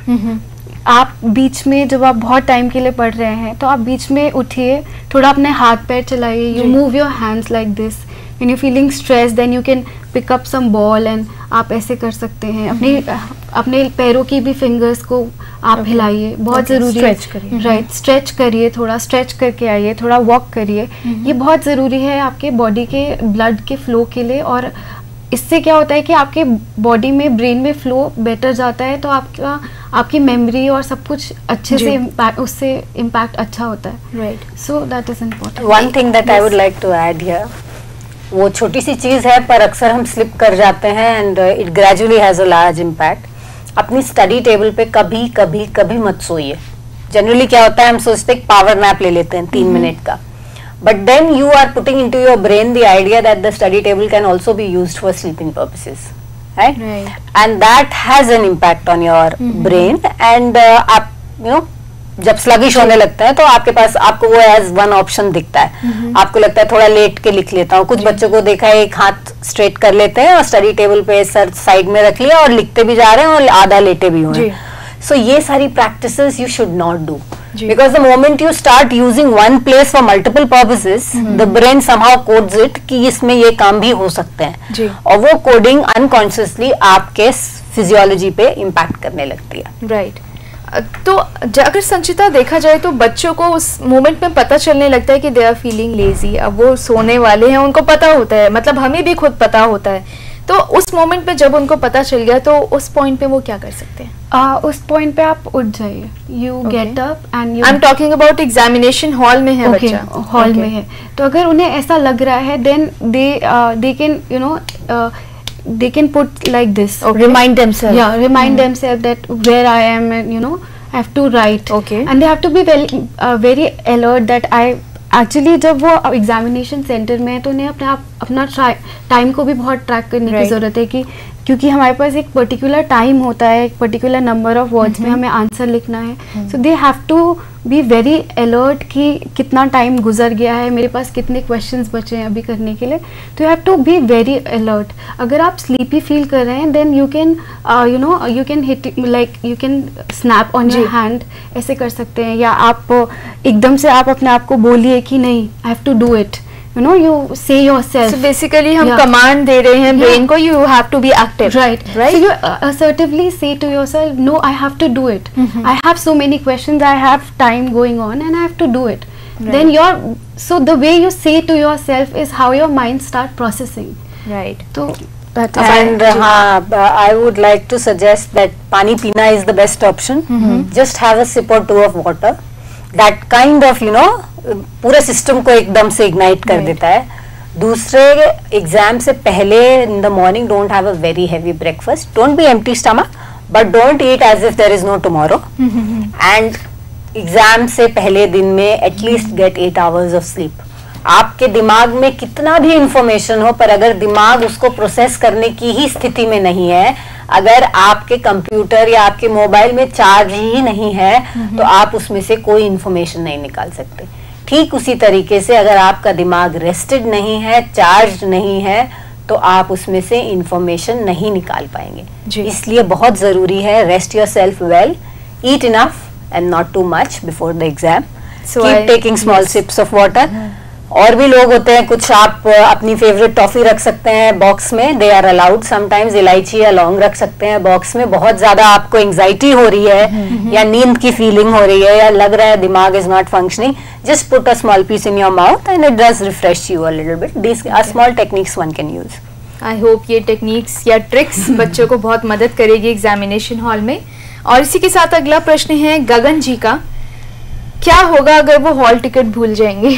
आप बीच में जब आप बहुत टाइम के लिए पढ़ रहे हैं तो आप बीच में उठिए, थोड़ा अपने हाथ पैर चलाइए, you move your hands like this, when you feeling stress then you can pick up some ball, and आप ऐसे कर सकते हैं। अपने अपने पैरों की भी फिंगर्स को आप हिलाइए, बहुत ज़रूरी है, राइट, स्ट्रेच करिए, थोड़ा स्ट्रेच करके आइए, थोड़ा वॉक करिए, ये बहुत ज़रूरी है आपके बॉडी के ब्लड के फ्लो के लिए, और इससे क्या होता है कि आपके बॉडी में, ब्रेन में फ्लो बेटर जाता है, तो आपका आपकी मेमोरी और सब कुछ अच्छे से impact, उससे इम्पैक्ट अच्छा होता है. Right. So that is important. One thing that I would like to add here, वो छोटी सी चीज है पर अक्सर हम स्लिप कर जाते हैं and it gradually has a large impact. अपनी स्टडी टेबल पे कभी कभी कभी मत सोइए. जनरली क्या होता है, हम सोचते हैं पावर नैप ले लेते हैं तीन मिनट का, but then you are putting into your brain the idea that the study table can also be used for sleeping purposes, right? Right. And that has an impact on your mm-hmm. brain and uh, आप you know जब sluggish होने लगता है तो आपके पास, आपको वो as one option दिखता है. mm-hmm. आपको लगता है थोड़ा लेट के लिख लेता हूँ. कुछ बच्चों को देखा है एक हाथ स्ट्रेट कर लेते हैं और स्टडी टेबल पे सर साइड में रख लिया और लिखते भी जा रहे हैं और आधा लेटे भी हुए. So ये सारी practices you should not do. Because the moment you start using one place for multiple purposes, mm-hmm. the brain somehow codes it कि इसमें ये काम भी हो सकते हैं, और वो कोडिंग unconsciously आपके फिजियोलॉजी पे इम्पैक्ट करने लगती है. राइट. तो अगर संचिता देखा जाए तो बच्चों को उस मोमेंट में पता चलने लगता है कि दे आर फीलिंग लेजी, अब वो सोने वाले हैं, उनको पता होता है, मतलब हमें भी खुद पता होता है. तो उस मोमेंट पे जब उनको पता चल गया तो उस पॉइंट पे वो क्या कर सकते हैं? uh, उस पॉइंट पे आप उठ जाइए. You get up and you, I am talking about examination hall में है okay, बच्चा, हॉल okay. में है, तो अगर उन्हें ऐसा लग रहा है then they they can you know they can put like this. Okay. Remind themselves. Yeah, remind mm. themselves that where I am, and you know, I have to write. Okay. And they have to be very uh, very alert that I actually जब वो examination centre में है तो उन्हें अपने आप अपना time को भी बहुत ट्रैक करने right. की ज़रूरत है, कि क्योंकि हमारे पास एक पर्टिकुलर टाइम होता है, एक पर्टिकुलर नंबर ऑफ वर्ड्स में हमें आंसर लिखना है. So they have to be very alert कि कितना टाइम गुजर गया है, मेरे पास कितने क्वेश्चंस बचे हैं अभी करने के लिए. तो you have to be very alert. अगर आप स्लीपी फील कर रहे हैं then you can you know you can hit like you can snap on your hand, ऐसे कर सकते हैं. या आप एकदम से आप अपने आप को बोलिए कि नहीं, I have to do it. You know, you say yourself. So basically, हम yeah. command दे रहे हैं yeah. brain को, you have to be active. Right, right. So you uh, assertively say to yourself, no, I have to do it. Mm-hmm. I have so many questions. I have time going on, and I have to do it. Right. Then your so the way you say to yourself is how your mind start processing. Right. So that is. And uh, हाँ, I would like to suggest that पानी पीना is the best option. Mm-hmm. Just have a sip or two of water. That kind of you know पूरे system को एकदम से ignite कर right. देता है. दूसरे, एग्जाम से पहले in the morning don't have a very heavy breakfast. Don't be empty stomach but don't eat as if there is no tomorrow. And exam से पहले दिन में at least get eight hours of sleep. आपके दिमाग में कितना भी इंफॉर्मेशन हो, पर अगर दिमाग उसको प्रोसेस करने की ही स्थिति में नहीं है, अगर आपके कंप्यूटर या आपके मोबाइल में चार्ज ही नहीं है, तो आप उसमें से कोई इंफॉर्मेशन नहीं निकाल सकते. ठीक उसी तरीके से अगर आपका दिमाग रेस्टेड नहीं है, चार्ज नहीं है, तो आप उसमें से इंफॉर्मेशन नहीं निकाल पाएंगे. इसलिए बहुत जरूरी है rest yourself well, eat enough and not too much before the exam. Keep taking small sips of water. और भी लोग होते हैं, कुछ आप अपनी फेवरेट टॉफी रख सकते हैं बॉक्स में, दे आर अलाउड. समटाइम्स इलायची या लौंग रख सकते हैं बॉक्स में. बहुत ज्यादा आपको एंजाइटी हो रही है या नींद की फीलिंग हो रही है या लग रहा है दिमाग is not functioning, just put a small piece in your mouth and it does refresh you a little bit. This are small techniques one can use. I hope ये टेक्निक्स या ट्रिक्स बच्चों को बहुत मदद करेगी एग्जामिनेशन हॉल में. और इसी के साथ अगला प्रश्न है गगन जी का, क्या होगा अगर वो हॉल टिकट भूल जाएंगे?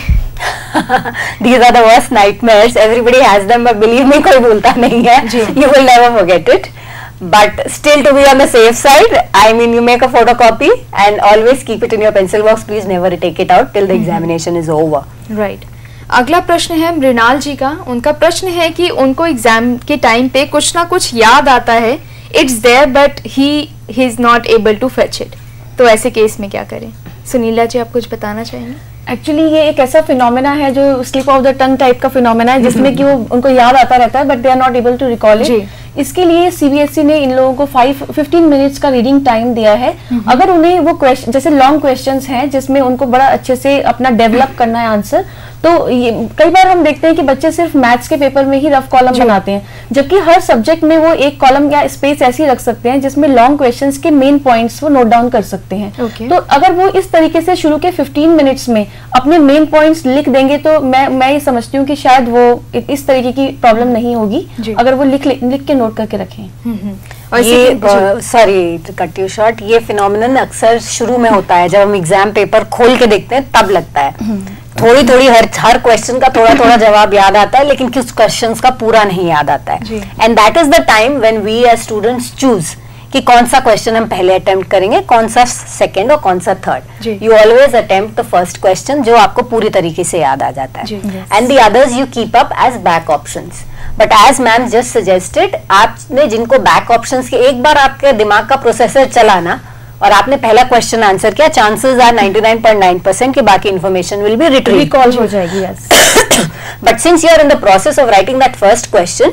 These are the worst nightmares. Everybody has them, but believe me, कोई भूलता नहीं है. You will never forget it. But still, to be on the safe side, I mean, you make a photocopy and always keep it in your pencil box. Please never take it out till the examination is over. Right. अगला प्रश्न है मृणाल जी का. उनका प्रश्न है कि उनको exam के टाइम पे कुछ ना कुछ याद आता है, it's there but he he is not able to fetch it. तो ऐसे केस में क्या करें? सुनीला जी, आप कुछ बताना चाहेंगे? एक्चुअली ये एक ऐसा फिनोमेना है जो slip of the tongue type का फिनोमेना है, जिसमें कि वो उनको याद आता रहता है but they are not able to recall it. इसके लिए सीबीएसई ने इन लोगों को फाइव फिफ्टीन मिनट्स का रीडिंग टाइम दिया है. अगर उन्हें वो क्वेश्चन, जैसे लॉन्ग क्वेश्चंस हैं जिसमें उनको बड़ा अच्छे से अपना डेवलप करना है आंसर, तो ये कई बार हम देखते हैं कि बच्चे सिर्फ मैथ्स के पेपर में ही रफ कॉलम बनाते हैं, जबकि हर सब्जेक्ट में वो एक कॉलम या स्पेस ऐसी रख सकते हैं जिसमें लॉन्ग क्वेश्चंस के मेन पॉइंट्स वो नोट डाउन कर सकते हैं। okay. तो अगर वो इस तरीके से शुरू के फिफ्टीन मिनट्स में अपने मेन पॉइंट्स लिख देंगे तो मैं मैं ये समझती हूँ कि शायद वो इस तरीके की प्रॉब्लम नहीं होगी अगर वो लिख लिख के नोट करके रखें। और ये सॉरी कट यू शॉर्ट, ये फिनोमिनन अक्सर शुरू में होता है, जब हम एग्जाम पेपर खोल के देखते हैं तब लगता है। थोड़ी थोड़ी हर हर क्वेश्चन का थोड़ा थोड़ा जवाब याद आता है, लेकिन कुछ क्वेश्चंस का पूरा नहीं याद आता है। And that is the time when we as students choose कि कौन सा क्वेश्चन हम पहले अटेम्प्ट करेंगे, कौन सा सेकंड और कौन सा third. You always attempt the first question जो आपको पूरी तरीके से याद आ जाता है, and the others you keep up as back options. But as ma'am just suggested, आपने जिनको बैक ऑप्शंस के एक बार आपके दिमाग का प्रोसेसर चला ना और आपने पहला क्वेश्चन आंसर किया, chances are ninety nine point nine percent कि बाकी information will be retrieve, recall हो जाएगी। Yes, but since you are in the process of writing that first question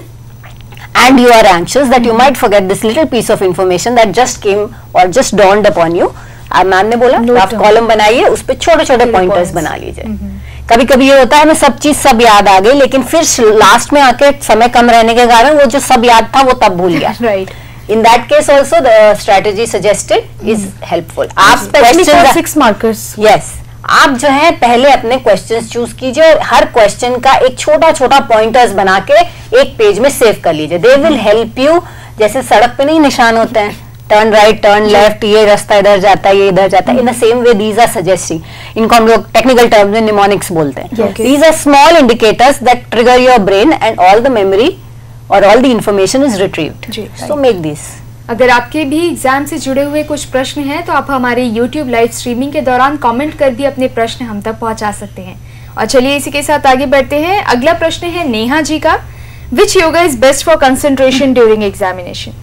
and you are anxious that you might forget this little piece of information that just came or just dawned upon you, अब ma'am ने बोला आप column बनाइए, उस पे छोटे छोटे pointers बना लीजिए। कभी कभी ये होता है हमें सब चीज सब याद आ गई, लेकिन फिर लास्ट में आके समय कम रहने के कारण वो जो सब याद था वो तब भूल गया। Right, in that case also the strategy suggested is helpful. आप क्वेश्चन सिक्स मार्कर्स, yes, आप जो है पहले अपने क्वेश्चंस चूज कीजिए और हर क्वेश्चन का एक छोटा छोटा पॉइंटर्स बना के एक पेज में सेव कर लीजिए। दे विल हेल्प यू, जैसे सड़क पे नहीं निशान होते हैं, टर्न राइट टर्न लेफ्ट, ये रास्ता इधर जाता है ये इधर जाता है, in the same way these are suggesting, इनको हम लोग टेक्निकल टर्म्स में निमोनिक्स बोलते हैं। These are small indicators that trigger your brain and all the memory और all the information is retrieved. So make this. अगर आपके भी एग्जाम से जुड़े हुए कुछ प्रश्न हैं तो आप हमारे यूट्यूब लाइव स्ट्रीमिंग के दौरान कमेंट कर भी अपने प्रश्न हम तक पहुंचा सकते हैं। और चलिए इसी के साथ आगे बढ़ते हैं। अगला प्रश्न है नेहा जी का, which yoga is best for concentration during examination?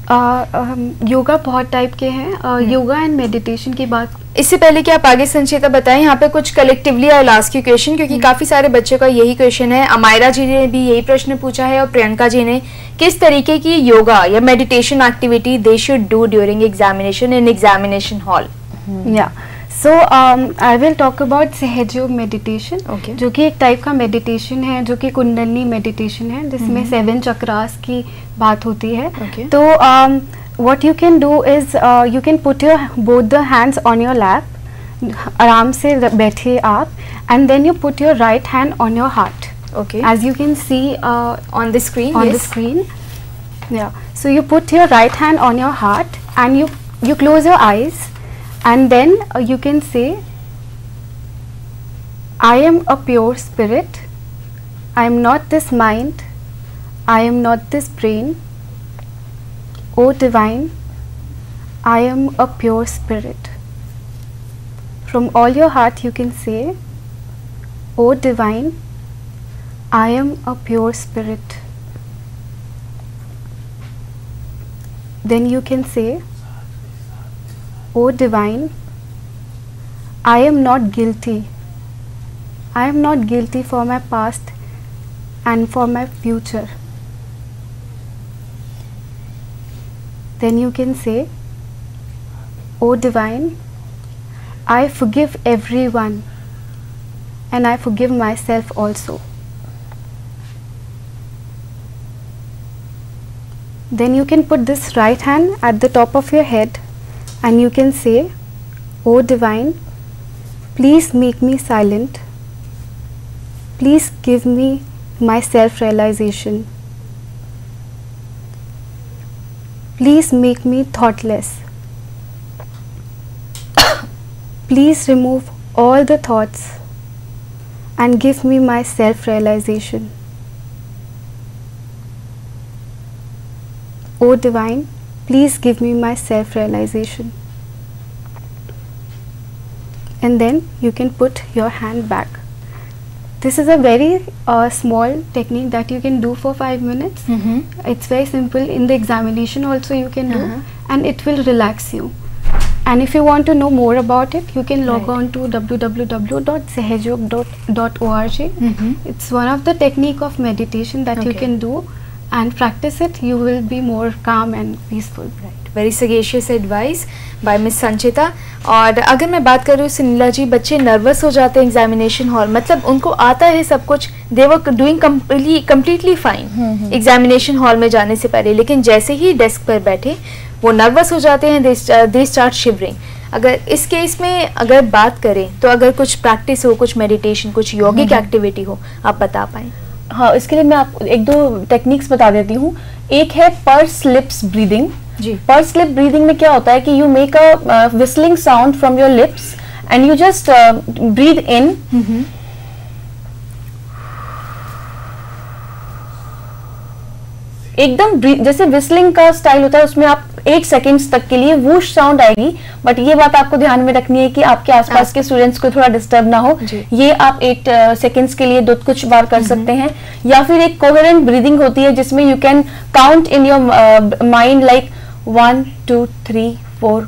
Yoga बहुत टाइप के हैं, योगा एंड मेडिटेशन की बात। इससे पहले कि आप आगे संचिता बताएं, यहाँ पे कुछ कलेक्टिवली आई लास्ट की क्वेश्चन, क्योंकि काफी सारे बच्चों का यही क्वेश्चन है। अमायरा जी ने भी यही प्रश्न पूछा है और प्रियंका जी ने, किस तरीके की योगा या meditation activity they should do during examination in examination hall? या so I will talk about सहयोग मेडिटेशन, जो कि एक टाइप का मेडिटेशन है, जो कि कुंडलिनी मेडिटेशन है, जिसमें सेवन चक्रास की बात होती है। okay. तो what you can do is you can put your both the hands on your lap, आराम से बैठिए आप, and then you put your right hand on your heart, okay, as you can see uh, on the screen. on yes. the screen. Yeah, so you put your right hand on your heart and you you close your eyes, and then uh, you can say, I am a pure spirit, I am not this mind, I am not this brain, O divine, I am a pure spirit. From all your heart you can say, O divine, I am a pure spirit. Then you can say, O divine, I am not guilty. I am not guilty for my past and for my future. Then you can say, O divine, I forgive everyone and I forgive myself also. Then you can put this right hand at the top of your head and you can say, O divine, please make me silent. Please give me my self-realization. Please make me thoughtless. Please remove all the thoughts and give me my self-realization. O divine, please give me my self-realization. And then you can put your hand back. This is a very uh, small technique that you can do for five minutes. Mm-hmm. It's very simple. In the examination also you can Uh-huh. do, and it will relax you. And if you want to know more about it, you can log Right. on to w w w dot sehajog dot org. Mm-hmm. It's one of the technique of meditation that you Okay. can do, and practice it, you will be more calm and peaceful. Right. Very sagacious advice by Miss Sanchita. और अगर मैं बात करूँ सुनीला जी, बच्चे nervous हो जाते हैं examination hall, मतलब उनको आता है सब कुछ, they were doing completely fine examination hall में जाने से पहले, लेकिन जैसे ही डेस्क पर बैठे वो नर्वस हो जाते हैं, दे स्टार्ट शिवरिंग. अगर इस केस में अगर बात करें तो अगर कुछ प्रैक्टिस हो, कुछ मेडिटेशन, कुछ योगिक एक्टिविटी हो, आप बता पाएं? हाँ, इसके लिए मैं आपको एक दो टेक्निक्स बता देती हूँ. एक है पर्स लिप्स ब्रीदिंग. जी, पर्स लिप ब्रीदिंग में क्या होता है कि you make a whistling sound from your lips and you just breathe in. एकदम जैसे विस्लिंग का स्टाइल होता है, उसमें आप एट सेकेंड्स तक के लिए वूश साउंड आएगी, बट ये बात आपको ध्यान में रखनी है कि आपके आसपास के स्टूडेंट्स को थोड़ा डिस्टर्ब ना हो. ये आप एट सेकेंड्स uh, के लिए दो कुछ बार कर सकते हैं. या फिर एक कोहेरेंट ब्रीदिंग होती है जिसमें you can count in your mind like one two three four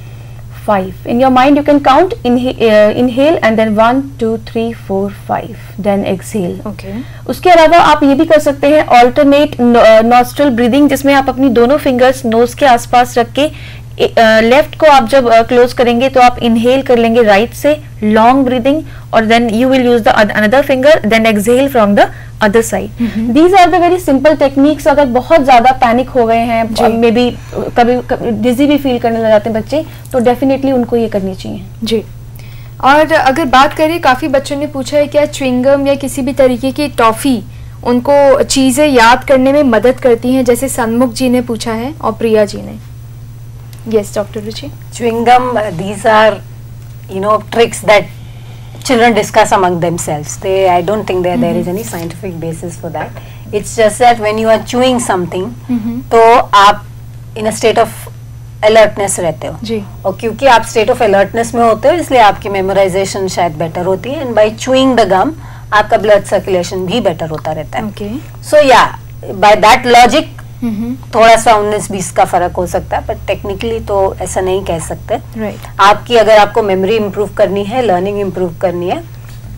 five. In your mind you can count inha uh, inhale and then one two three four five, then exhale. Okay. उसके अलावा आप ये भी कर सकते हैं alternate nostril breathing, जिसमें आप अपनी दोनों फिंगर्स नोज के आसपास रख के लेफ्ट uh, को आप जब क्लोज uh, करेंगे तो आप इनहेल कर लेंगे राइट से, लॉन्ग ब्रीदिंग, और then you will use the another finger, then exhale from the other side. These are the very simple techniques. अगर बहुत ज्यादा पैनिक हो गए हैं, मे बी कभी डिजी भी फील करने लग जाते हैं बच्चे, तो डेफिनेटली उनको ये करनी चाहिए. जी. और अगर बात करें, काफी बच्चों ने पूछा है क्या च्युइंगम या किसी भी तरीके की टॉफी उनको चीजें याद करने में मदद करती हैं, जैसे सन्मुख जी ने पूछा है और प्रिया जी ने. Yes, Doctor Ruchi. Chewing gum, uh, these are, you know, tricks that children discuss among themselves. They, I don't think there, mm-hmm. there is any scientific basis for that. It's just that when you are chewing something, mm-hmm. तो आप in a state of alertness रहते हो. जी. और क्योंकि आप state of alertness में होते हो, इसलिए आपकी memorization शायद better होती है. And by chewing the gum, आपका blood circulation भी better होता रहता है. Okay. So yeah, by that logic, Mm-hmm. थोड़ा सा उन्नीस बीस का फर्क हो सकता है, बट टेक्निकली तो ऐसा नहीं कह सकते. right. आपकी अगर आपको मेमोरी इम्प्रूव करनी है, लर्निंग इम्प्रूव करनी है,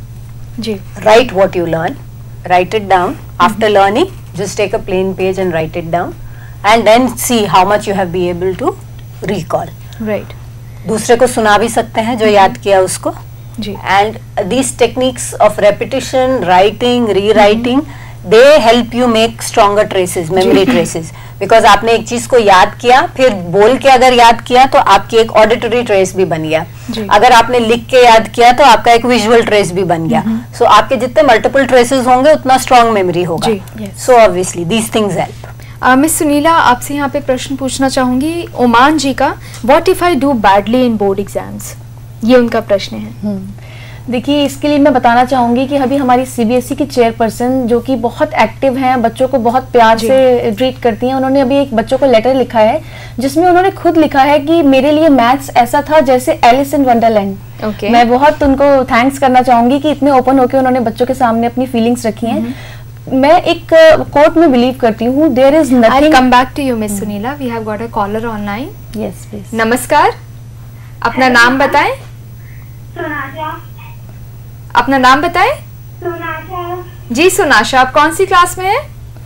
जी, write what you learn, write it down. After learning just take a plain page and write it down and then see how much you have be able to recall. Right. दूसरे को सुना भी सकते हैं जो mm-hmm. याद किया उसको. जी. And these techniques of repetition, writing, rewriting, they help you make stronger traces, memory traces, because आपने एक चीज को याद किया, फिर बोल के अगर याद किया तो आपकी एक ऑडिटरी ट्रेस भी बन गया. अगर आपने लिख के याद किया तो आपका एक विजुअल ट्रेस भी बन गया. सो so, आपके जितने मल्टीपल ट्रेसेस होंगे उतना स्ट्रॉन्ग मेमोरी होगा. So obviously these things help. Miss Sunila, आपसे यहाँ पे प्रश्न पूछना चाहूंगी ओमान जी का. What if I do badly in board exams, ये उनका प्रश्न है. देखिए, इसके लिए मैं बताना चाहूँगी कि अभी हमारी सीबीएसई की चेयरपर्सन जो कि बहुत एक्टिव हैं, बच्चों को बहुत प्यार से ट्रीट करती हैं, उन्होंने अभी एक बच्चों को लेटर लिखा है जिसमें उन्होंने खुद लिखा है कि मेरे लिए मैथ्स ऐसा था जैसे एलिस इन वंडरलैंड. okay. मैं बहुत उनको थैंक्स करना चाहूँगी कि इतने ओपन होकर उन्होंने बच्चों के सामने अपनी फीलिंग्स रखी हैं. मैं एक कोट में बिलीव करती हूँ, there is nothing. Come back to you miss Sunila, we have got a caller online. Yes please. नमस्कार, अपना नाम बताएं. अपना नाम बताएं. सुनाशा. जी सुनाशा, आप कौन सी क्लास में हैं?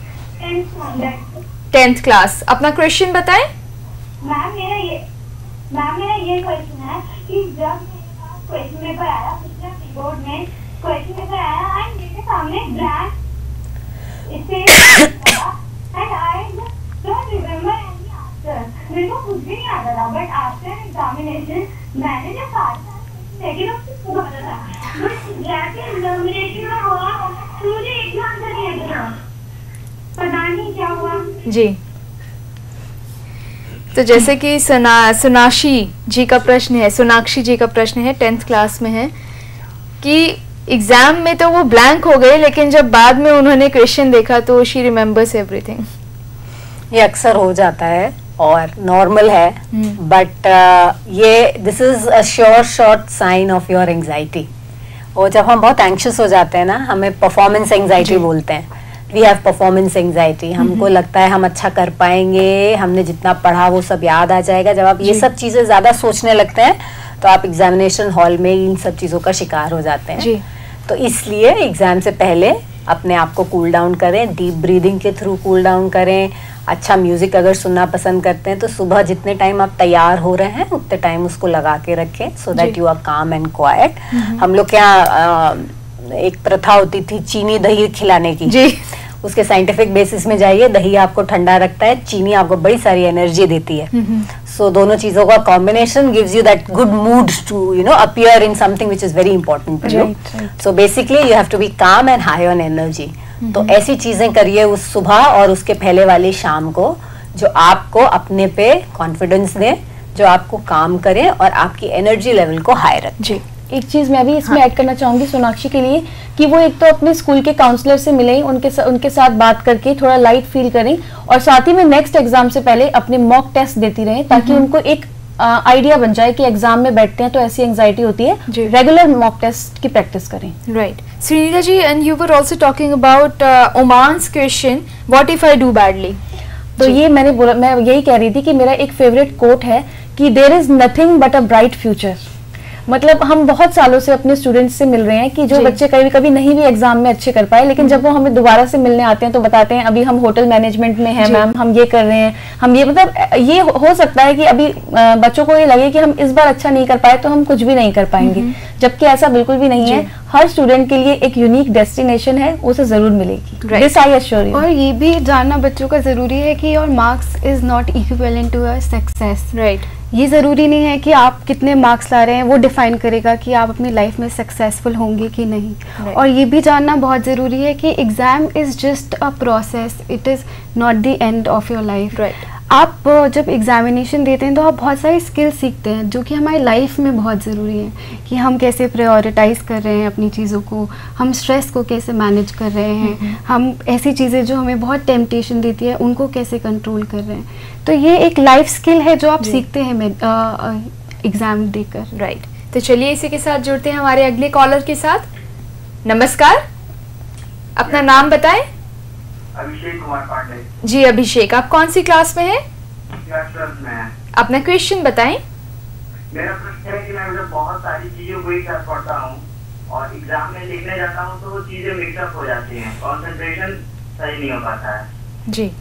Tenth class. अपना क्वेश्चन बताएं. मैम मेरा ये मैम मेरा ये क्वेश्चन है कि जब क्वेश्चन पेपर आया, पिछले कीबोर्ड में क्वेश्चन पेपर आया एंड मेरे सामने ब्लैंक इससे and I don't remember any answer. मेरे को कुछ भी नहीं आता था, बट आफ्टर एग्जामिनेशन मैंने जब सारे लेकिन उसको पता था, बट जाके एग्जामिनेशन में हुआ तो मुझे एक आंसर नहीं आता, पता नहीं क्या हुआ. जी. तो जैसे कि सुना सुनाशी जी का प्रश्न है, सोनाक्षी जी का प्रश्न है, टेंथ क्लास में है, कि एग्जाम में तो वो ब्लैंक हो गए, लेकिन जब बाद में उन्होंने क्वेश्चन देखा तो शी रिमेम्बर्स एवरीथिंग. ये अक्सर हो जाता है और नॉर्मल है, बट uh, ये this is a sure short sign of your anxiety. और जब हम बहुत एंग्शियस हो जाते हैं ना, हमें परफॉर्मेंस एंजाइटी बोलते हैं. We have performance anxiety. हमको लगता है हम अच्छा कर पाएंगे, हमने जितना पढ़ा वो सब याद आ जाएगा. जब आप ये सब चीजें ज्यादा सोचने लगते हैं तो आप एग्जामिनेशन हॉल में इन सब चीजों का शिकार हो जाते हैं. जी. तो इसलिए एग्जाम से पहले अपने आप को कूल डाउन करें, डीप ब्रीदिंग के थ्रू कूल डाउन करें। अच्छा म्यूजिक अगर सुनना पसंद करते हैं तो सुबह जितने टाइम आप तैयार हो रहे हैं उतने टाइम उसको लगा के रखें, so that you are calm and quiet. हम लोग क्या एक प्रथा होती थी चीनी दही खिलाने की जी, उसके साइंटिफिक बेसिस में जाइए, दही आपको ठंडा रखता है, चीनी आपको बड़ी सारी एनर्जी देती है। सो so, दोनों चीजों का combination gives you that good mood to you know appear in something which is very important to you. So basically you have to be calm and high on energy. तो ऐसी चीजें करिए उस सुबह और उसके पहले वाली शाम को जो आपको अपने पे कॉन्फिडेंस दे, जो आपको काम करे और आपकी एनर्जी लेवल को हाई रखे। जी, एक चीज मैं भी इसमें ऐड हाँ. करना चाहूंगी सोनाक्षी के लिए कि वो एक तो अपने स्कूल के काउंसलर से मिलें, उनके सा, उनके साथ बात करके थोड़ा लाइट फील करें, और साथ ही में नेक्स्ट एग्जाम से पहले अपने मॉक टेस्ट देती रहें ताकि उनको एक आइडिया बन जाए कि एग्जाम में बैठते हैं तो ऐसी एंजाइटी होती है। रेगुलर मॉक टेस्ट की प्रैक्टिस करें। Right Sunila ji, and you were also talking about Oman's question what if I do badly. तो ये मैंने बोला, मैं यही कह रही थी कि मेरा एक फेवरेट कोट है कि there is nothing but a bright future. मतलब हम बहुत सालों से अपने स्टूडेंट्स से मिल रहे हैं कि जो बच्चे कभी कभी नहीं भी एग्जाम में अच्छे कर पाए, लेकिन जब वो हमें दोबारा से मिलने आते हैं तो बताते हैं अभी हम होटल मैनेजमेंट में हैं मैम, हम ये कर रहे हैं, हम ये मतलब ये हो सकता है कि अभी बच्चों को ये लगे कि हम इस बार अच्छा नहीं कर पाए तो हम कुछ भी नहीं कर पाएंगे, जबकि ऐसा बिल्कुल भी नहीं है। हर स्टूडेंट के लिए एक यूनिक डेस्टिनेशन है, उसे जरूर मिलेगी। This I assure you. और ये भी जानना बच्चों का जरूरी है कि your marks is not equivalent to your success. Right, ये ज़रूरी नहीं है कि आप कितने मार्क्स ला रहे हैं वो डिफाइन करेगा कि आप अपनी लाइफ में सक्सेसफुल होंगे कि नहीं। right. और ये भी जानना बहुत ज़रूरी है कि exam is just a process, it is not the end of your life. आप जब एग्जामिनेशन देते हैं तो आप बहुत सारी स्किल सीखते हैं जो कि हमारी लाइफ में बहुत ज़रूरी है, कि हम कैसे प्रायोरिटाइज़ कर रहे हैं अपनी चीज़ों को, हम स्ट्रेस को कैसे मैनेज कर रहे हैं, mm-hmm. हम ऐसी चीज़ें जो हमें बहुत टेम्पटेशन देती है उनको कैसे कंट्रोल कर रहे हैं। तो ये एक लाइफ स्किल है जो आप सीखते हैं एग्ज़ाम देकर। राइट, तो चलिए इसी के साथ जुड़ते हैं हमारे अगले कॉलर के साथ। नमस्कार, अपना नाम बताएं। अभिषेक कुमार पांडे। जी अभिषेक, आप कौन सी क्लास में हैं? क्लास ट्वेल्थ में हैं। अपना क्वेश्चन बताएं। मेरा प्रश्न है कि मैं मतलब बहुत सारी चीजों को एक साथ पढ़ता हूँ और एग्जाम में लिखने जाता हूँ तो वो चीजें मिक्सअप हो जाती हैं, कंसंट्रेशन सही नहीं हो पाता है। जी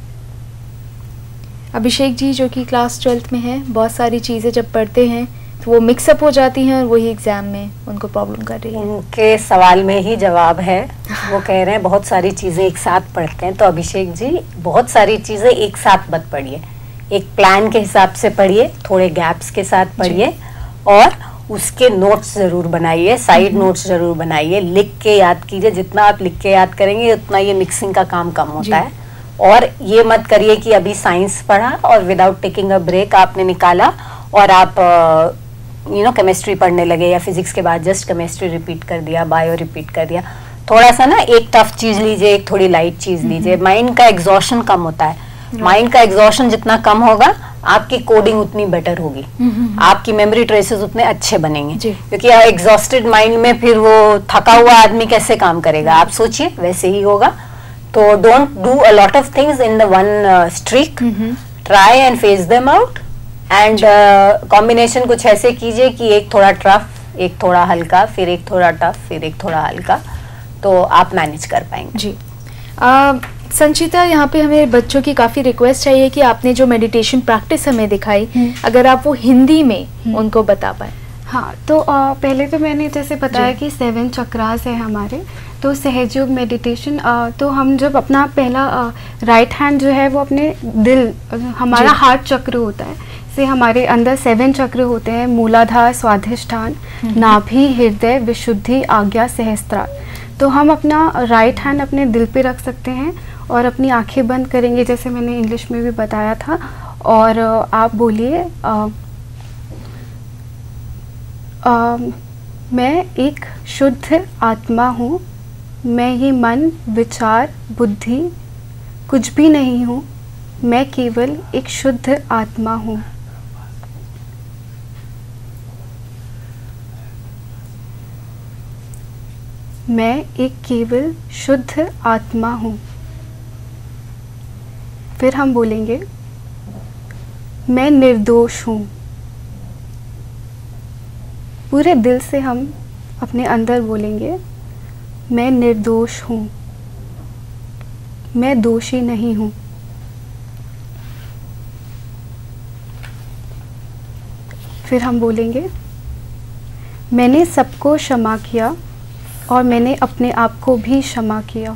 अभिषेक जी जो कि क्लास ट्वेल्थ में हैं, बहुत सारी चीज़ें जब पढ़ते हैं तो वो मिक्सअप हो जाती हैं और वही एग्जाम में उनको प्रॉब्लम कर रही है। उनके सवाल में ही जवाब है, वो कह रहे हैं बहुत सारी चीज़ें एक साथ पढ़ते हैं। तो अभिषेक जी बहुत सारी चीज़ें एक साथ मत पढ़िए, एक प्लान के हिसाब से पढ़िए, थोड़े गैप्स के साथ पढ़िए और उसके नोट्स ज़रूर बनाइए, साइड नोट्स ज़रूर बनाइए, लिख के याद कीजिए। जितना आप लिख के याद करेंगे उतना ये मिक्सिंग का काम कम होता है। और ये मत करिए कि अभी साइंस पढ़ा और विदाउट टेकिंग अ ब्रेक आपने निकाला और आप यू नो केमिस्ट्री पढ़ने लगे या फिजिक्स के बाद जस्ट केमिस्ट्री रिपीट कर दिया, बायो रिपीट कर दिया। थोड़ा सा ना एक टफ चीज़ लीजिए, एक थोड़ी लाइट चीज़ लीजिए। माइंड का एग्जॉशन कम होता है, माइंड का एग्जॉशन जितना कम होगा आपकी कोडिंग उतनी बेटर होगी, आपकी मेमोरी ट्रेसेस उतने अच्छे बनेंगे। क्योंकि एग्जॉस्टेड माइंड में फिर वो थका हुआ आदमी कैसे काम करेगा, आप सोचिए वैसे ही होगा। तो don't do a lot of things in the one streak, try and face them out and combination कुछ ऐसे कीजिए कि एक थोड़ा टफ, एक थोड़ा हल्का, फिर एक थोड़ा टफ, फिर एक थोड़ा हल्का, तो आप मैनेज कर पाएंगे। जी आ, संचिता, यहाँ पे हमें बच्चों की काफ़ी रिक्वेस्ट चाहिए कि आपने जो मेडिटेशन प्रैक्टिस हमें दिखाई, अगर आप वो हिंदी में उनको बता पाए। हाँ, तो आ, पहले तो मैंने जैसे बताया कि सेवन चक्रास है हमारे, तो सहयोग मेडिटेशन, तो हम जब अपना पहला राइट हैंड जो है वो अपने दिल, हमारा हार्ट चक्र होता है, से हमारे अंदर सेवन चक्र होते हैं, मूलाधार, स्वाधिष्ठान, नाभि, हृदय, विशुद्धि, आज्ञा, सहस्त्रार। तो हम अपना राइट हैंड अपने दिल पे रख सकते हैं और अपनी आंखें बंद करेंगे जैसे मैंने इंग्लिश में भी बताया था, और आप बोलिए मैं एक शुद्ध आत्मा हूँ, मैं ये मन, विचार, बुद्धि कुछ भी नहीं हूँ, मैं केवल एक शुद्ध आत्मा हूँ। मैं एक केवल शुद्ध आत्मा हूँ। फिर हम बोलेंगे मैं निर्दोष हूँ। पूरे दिल से हम अपने अंदर बोलेंगे मैं निर्दोष हूँ, मैं दोषी नहीं हूँ। फिर हम बोलेंगे, मैंने सबको क्षमा किया और मैंने अपने आप को भी क्षमा किया।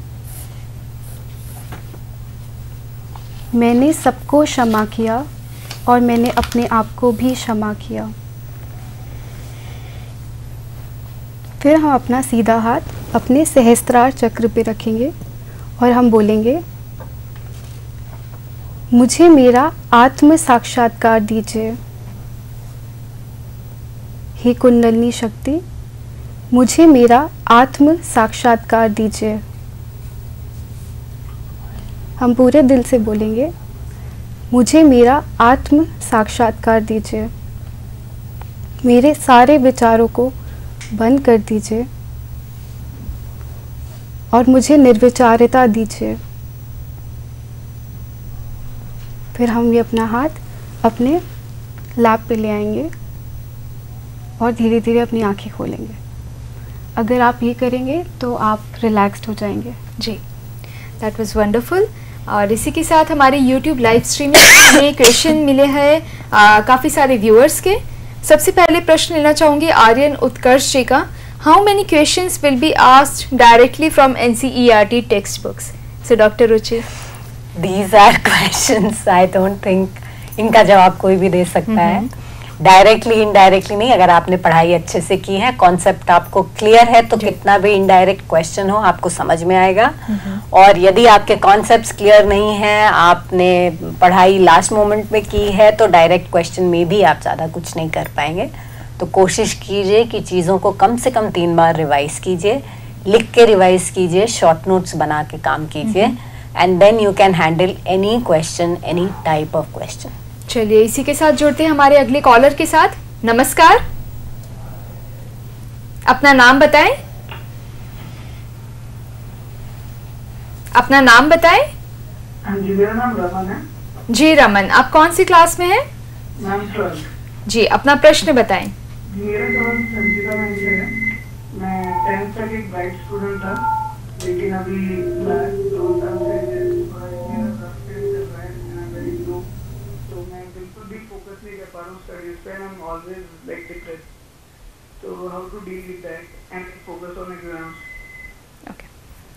मैंने सबको क्षमा किया और मैंने अपने आप को भी क्षमा किया। फिर हम अपना सीधा हाथ अपने सहस्त्रार चक्र पे रखेंगे और हम बोलेंगे, मुझे मेरा आत्म साक्षात्कार दीजिए। हे कुंडलिनी शक्ति, मुझे मेरा आत्म साक्षात्कार दीजिए। हम पूरे दिल से बोलेंगे, मुझे मेरा आत्म साक्षात्कार दीजिए। मेरे सारे विचारों को बंद कर दीजिए और मुझे निर्विचारिता दीजिए। फिर हम ये अपना हाथ अपने लैप पे ले आएंगे और धीरे धीरे अपनी आंखें खोलेंगे। अगर आप ये करेंगे तो आप रिलैक्स्ड हो जाएंगे। जी, दैट वाज वंडरफुल। और इसी के साथ हमारे यूट्यूब लाइव स्ट्रीमिंग में क्वेश्चन मिले हैं काफ़ी सारे व्यूअर्स के। सबसे पहले प्रश्न लेना चाहूँगी आर्यन उत्कर्ष जी का। How many questions will be asked directly from NCERT text books? So doctor Ruchi, these are questions I don't think इनका जवाब कोई भी दे सकता है। डायरेक्टली इनडायरेक्टली नहीं, अगर आपने पढ़ाई अच्छे से की है, कॉन्सेप्ट आपको क्लियर है, तो कितना भी इनडायरेक्ट क्वेश्चन हो आपको समझ में आएगा। और यदि आपके कॉन्सेप्ट्स क्लियर नहीं हैं, आपने पढ़ाई लास्ट मोमेंट में की है, तो डायरेक्ट क्वेश्चन में भी आप ज़्यादा कुछ नहीं कर पाएंगे। तो कोशिश कीजिए कि चीज़ों को कम से कम तीन बार रिवाइज कीजिए, लिख के रिवाइज कीजिए, शॉर्ट नोट्स बना के काम कीजिए, and then you can handle any question, any type of question. चलिए इसी के साथ जुड़ते हैं हमारे अगले कॉलर के साथ। नमस्कार, अपना नाम बताएं। अपना नाम बताएं। हाँ जी, मेरा नाम रमन है। जी रमन, आप कौन सी क्लास में हैं? Ma'am twelfth. जी, अपना प्रश्न बताएं। मेरा सवाल संचिता मैम से है। मैं टेंथ तक एक ब्राइट स्टूडेंट था, लेकिन अभी मैं दो साल से थोड़ा मेरा रफ फेज चल रहा है, मैं वेरी लो, तो मैं बिल्कुल भी फोकस नहीं कर पा रहा हूँ स्टडीज पे, I am always like depressed. तो how to deal with that and focus on exams? Okay,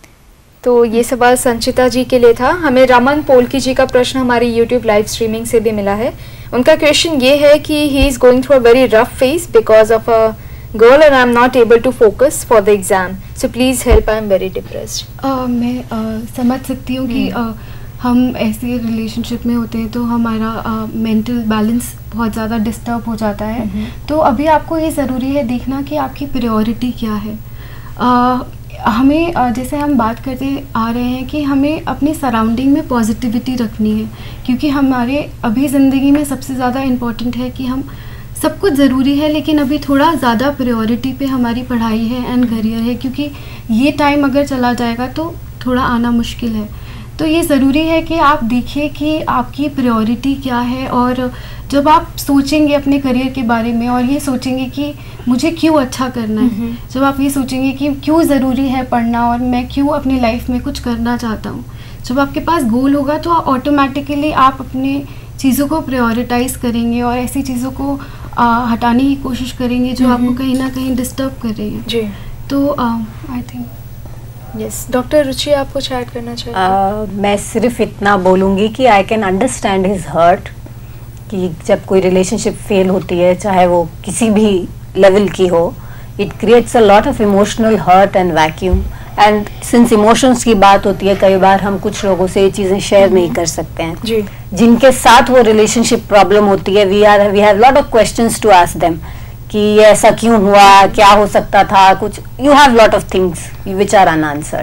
तो ये सवाल संचिता जी के लिए था। हमें रमन पोलकी जी का प्रश्न हमारी यूट्यूब लाइव स्ट्रीमिंग से भी मिला है। उनका क्वेश्चन ये है कि he is going through a very rough phase because of a girl and I am not able to focus for the exam, so please help, I am very depressed. मैं uh, समझ सकती हूँ कि uh, हम ऐसे relationship में होते हैं तो हमारा मेंटल uh, बैलेंस बहुत ज़्यादा डिस्टर्ब हो जाता है। तो अभी आपको ये ज़रूरी है देखना कि आपकी प्रायोरिटी क्या है। uh, हमें uh, जैसे हम बात करते आ रहे हैं कि हमें अपनी सराउंडिंग में पॉजिटिविटी रखनी है, क्योंकि हमारे अभी ज़िंदगी में सबसे ज़्यादा इम्पोर्टेंट है कि हम सब कुछ ज़रूरी है, लेकिन अभी थोड़ा ज़्यादा प्रायोरिटी पे हमारी पढ़ाई है एंड करियर है, क्योंकि ये टाइम अगर चला जाएगा तो थोड़ा आना मुश्किल है। तो ये ज़रूरी है कि आप देखिए कि आपकी प्रायोरिटी क्या है, और जब आप सोचेंगे अपने करियर के बारे में और ये सोचेंगे कि मुझे क्यों अच्छा करना है, जब आप ये सोचेंगे कि क्यों ज़रूरी है पढ़ना और मैं क्यों अपनी लाइफ में कुछ करना चाहता हूँ, जब आपके पास गोल होगा तो ऑटोमेटिकली आप अपने चीज़ों को प्रायोरिटाइज करेंगे और ऐसी चीज़ों को आ, हटाने की कोशिश करेंगे जो आपको कहीं ना कहीं डिस्टर्ब कर रही हैं। जी, तो I think yes. Doctor Ruchi, आप कुछ ऐड करना चाहते हैं? uh, मैं सिर्फ इतना बोलूँगी कि I can understand his hurt, कि जब कोई रिलेशनशिप फेल होती है, चाहे वो किसी भी लेवल की हो, it creates a lot of emotional hurt and vacuum. And since emotions की बात होती है, कई बार हम कुछ लोगों से ये चीज़ें शेयर नहीं कर सकते हैं जी, जिनके साथ वो रिलेशनशिप प्रॉब्लम होती है। We are we have lot of questions to ask them कि ये ऐसा क्यों हुआ, क्या हो सकता था, कुछ you have lot of things which are unanswered.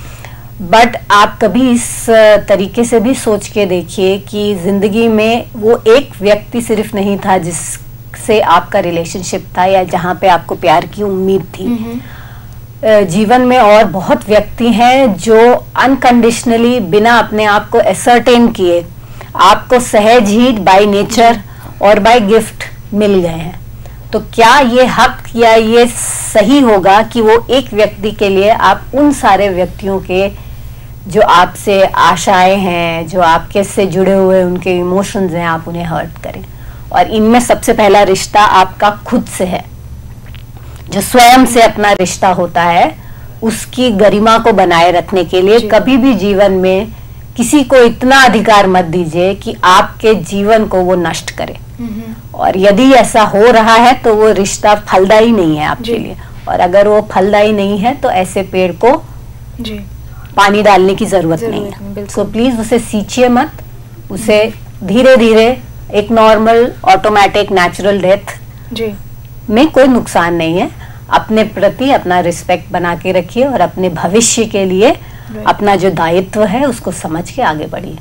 But आप कभी इस तरीके से भी सोच के देखिए कि जिंदगी में वो एक व्यक्ति सिर्फ नहीं था जिससे आपका रिलेशनशिप था या जहाँ पे आपको प्यार की उम्मीद थी। जीवन में और बहुत व्यक्ति हैं जो अनकंडीशनली, बिना अपने आप को असर्टेन किए, आपको सहज ही बाय नेचर और बाय गिफ्ट मिल गए हैं। तो क्या ये हक या ये सही होगा कि वो एक व्यक्ति के लिए आप उन सारे व्यक्तियों के जो आपसे आशाएं हैं, जो आपके से जुड़े हुए उनके इमोशंस हैं, आप उन्हें हर्ट करें। और इनमें सबसे पहला रिश्ता आपका खुद से है। जो स्वयं से अपना रिश्ता होता है, उसकी गरिमा को बनाए रखने के लिए कभी भी जीवन में किसी को इतना अधिकार मत दीजिए कि आपके जीवन को वो नष्ट करे। और यदि ऐसा हो रहा है तो वो रिश्ता फलदायी नहीं है आपके लिए, और अगर वो फलदायी नहीं है तो ऐसे पेड़ को जी पानी डालने की जरूरत नहीं है। सो प्लीज उसे सींचिए मत, उसे धीरे धीरे एक नॉर्मल ऑटोमेटिक नेचुरल डेथ जी में कोई नुकसान नहीं है। अपने प्रति अपना रिस्पेक्ट बना के रखिए और अपने भविष्य के लिए अपना जो दायित्व है उसको समझ के आगे बढ़िए।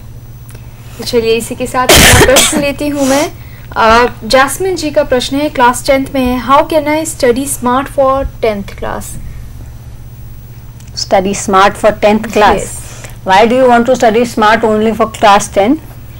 तो चलिए इसी के साथ प्रश्न लेती हूँ मैं। जैस्मिन जी का प्रश्न है, क्लास टेंथ में है, how can I study smart for tenth class? Study smart for tenth class? Why do you want to study smart only for class tenth?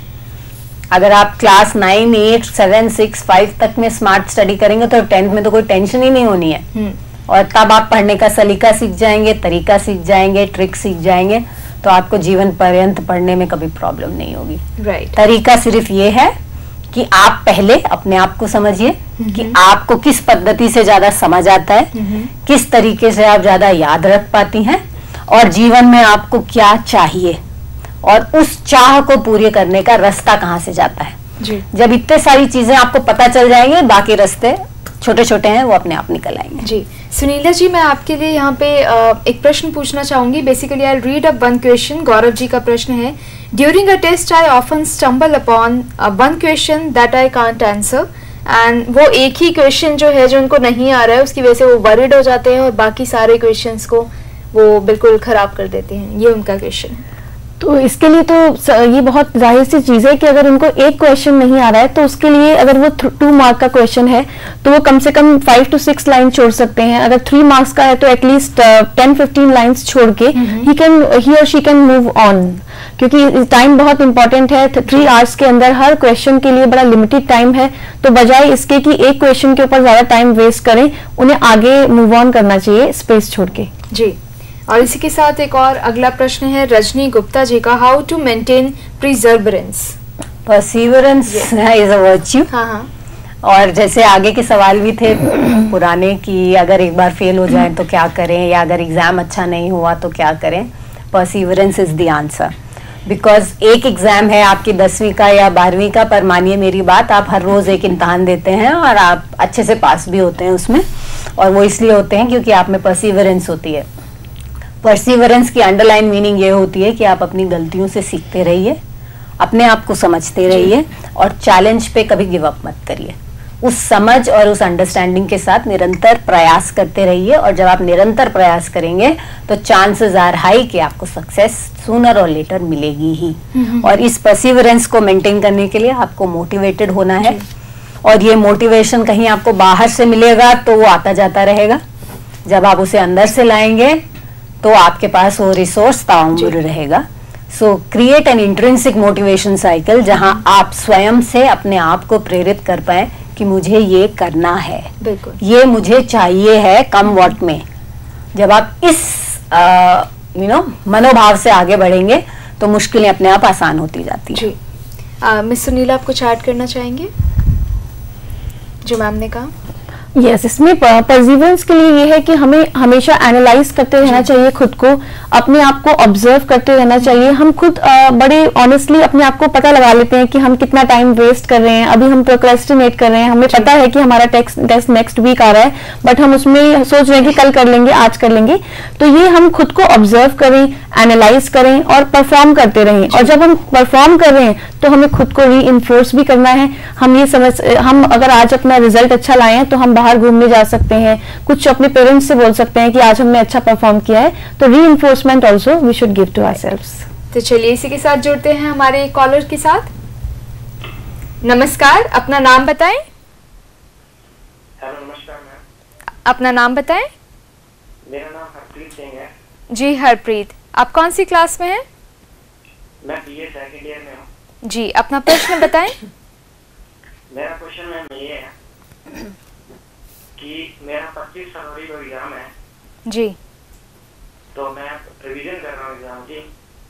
अगर आप class nine eight seven six five तक में smart study करेंगे तो tenth में तो कोई tension ही नहीं होनी है। और तब आप पढ़ने का सलीका सीख जाएंगे, तरीका सीख जाएंगे, ट्रिक सीख जाएंगे, तो आपको जीवन पर्यंत पढ़ने में कभी प्रॉब्लम नहीं होगी। right. तरीका सिर्फ ये है कि आप पहले अपने आप को समझिए कि आपको किस पद्धति से ज्यादा समझ आता है, किस तरीके से आप ज्यादा याद रख पाती हैं, और जीवन में आपको क्या चाहिए और उस चाह को पूरी करने का रास्ता कहाँ से जाता है। जी। जब इतने सारी चीजें आपको पता चल जाएंगे, बाकी रास्ते छोटे छोटे हैं वो अपने आप निकल आएंगे। जी सुनीला जी, मैं आपके लिए यहाँ पे एक प्रश्न पूछना चाहूंगी। Basically I read a one question. Gaurav ji का प्रश्न है, during a test I often stumble upon one question that I can't answer, and वो एक ही क्वेश्चन जो है जो उनको नहीं आ रहा है उसकी वजह से वो वरीड हो जाते हैं और बाकी सारे क्वेश्चंस को वो बिल्कुल खराब कर देते हैं। ये उनका क्वेश्चन है। तो इसके लिए तो ये बहुत जाहिर सी चीज है कि अगर उनको एक क्वेश्चन नहीं आ रहा है तो उसके लिए अगर वो टू मार्क का क्वेश्चन है तो वो कम से कम फाइव टू सिक्स लाइन छोड़ सकते हैं। अगर थ्री मार्क्स का है तो एटलीस्ट टेन फिफ्टीन लाइंस छोड़ के ही कैन ही और शी कैन मूव ऑन, क्योंकि टाइम बहुत इंपॉर्टेंट है। थ्री आवर्स के अंदर हर क्वेश्चन के लिए बड़ा लिमिटेड टाइम है, तो बजाय इसके कि एक क्वेश्चन के ऊपर ज्यादा टाइम वेस्ट करें, उन्हें आगे मूव ऑन करना चाहिए स्पेस छोड़ के। जी, और इसी के साथ एक और अगला प्रश्न है रजनी गुप्ता जी का, how to maintain perseverance? Perseverance is a virtue. हाँ हाँ। और जैसे आगे के सवाल भी थे पुराने कि अगर एक बार फेल हो जाए तो क्या करें, या अगर एग्जाम अच्छा नहीं हुआ तो क्या करें, perseverance is the answer. Because एक एग्जाम है आपकी दसवीं का या बारहवीं का, पर मानिए मेरी बात, आप हर रोज एक इम्तहान देते हैं और आप अच्छे से पास भी होते हैं उसमें, और वो इसलिए होते हैं क्योंकि आप में परसिवरेंस होती है। परसिवरेंस की अंडरलाइन मीनिंग ये होती है कि आप अपनी गलतियों से सीखते रहिए, अपने आप को समझते रहिए और चैलेंज पे कभी गिव अप मत करिए। उस समझ और उस अंडरस्टैंडिंग के साथ निरंतर प्रयास करते रहिए, और जब आप निरंतर प्रयास करेंगे तो चांसेस आर हाई कि आपको सक्सेस सूनर और लेटर मिलेगी ही। और इस परसिवरेंस को मेंटेन करने के लिए आपको मोटिवेटेड होना है, और ये मोटिवेशन कहीं आपको बाहर से मिलेगा तो वो आता जाता रहेगा। जब आप उसे अंदर से लाएंगे तो आपके पास वो रिसोर्स ताउम्र रहेगा। So create an intrinsic motivation cycle, जहां आप स्वयं से अपने आप को प्रेरित कर पाए कि मुझे ये करना है, ये मुझे चाहिए है, कम व्हाट में। जब आप इस यू नो मनोभाव से आगे बढ़ेंगे तो मुश्किलें अपने आप आसान होती जाती हैं। जी, मिस सुनीला आप कुछ ऐड करना चाहेंगे जो मैम ने कहा? यस yes, इसमें परसिवरेंस के लिए ये है कि हमें हमेशा एनालाइज करते रहना चाहिए, खुद को अपने आप को ऑब्जर्व करते रहना चाहिए। हम खुद आ, बड़े ऑनेस्टली अपने आप को पता लगा लेते हैं कि हम कितना टाइम वेस्ट कर रहे हैं। अभी हम प्रोक्रेस्टिनेट कर रहे हैं, हमें पता है कि हमारा टेस्ट टेस्ट नेक्स्ट वीक आ रहा है, बट हम उसमें सोच रहे हैं कि कल कर लेंगे, आज कर लेंगे। तो ये हम खुद को ऑब्जर्व करें, एनालाइज करें और परफॉर्म करते रहें। और जब हम परफॉर्म कर रहे हैं तो हमें खुद को री इन्फोर्स भी करना है। हम ये समझ हम अगर आज अपना रिजल्ट अच्छा लाए हैं तो हम बाहर घूमने जा सकते हैं, कुछ अपने पेरेंट्स से बोल सकते हैं कि आज हमने अच्छा परफॉर्म किया है। तो reinforcement also we should give to ourselves. तो चलिए इसी के साथ जुड़ते हैं हमारे कॉलर के साथ। नमस्कार, अपना नाम बताएं। हेलो, नमस्कार मैम। अपना नाम बताएं। मेरा नाम हरप्रीत सिंह है। जी हरप्रीत, आप कौन सी क्लास में हैं? मैं बीए सेकंड ईयर में हूँ। जी, अपना प्रश्न बताएं। मेरा क्वेश्चन मैम ये है कि मेरा पच्चीस फरवरी को एग्जाम है। जी। तो मैं रिवीजन कर रहा हूँ एग्जाम की।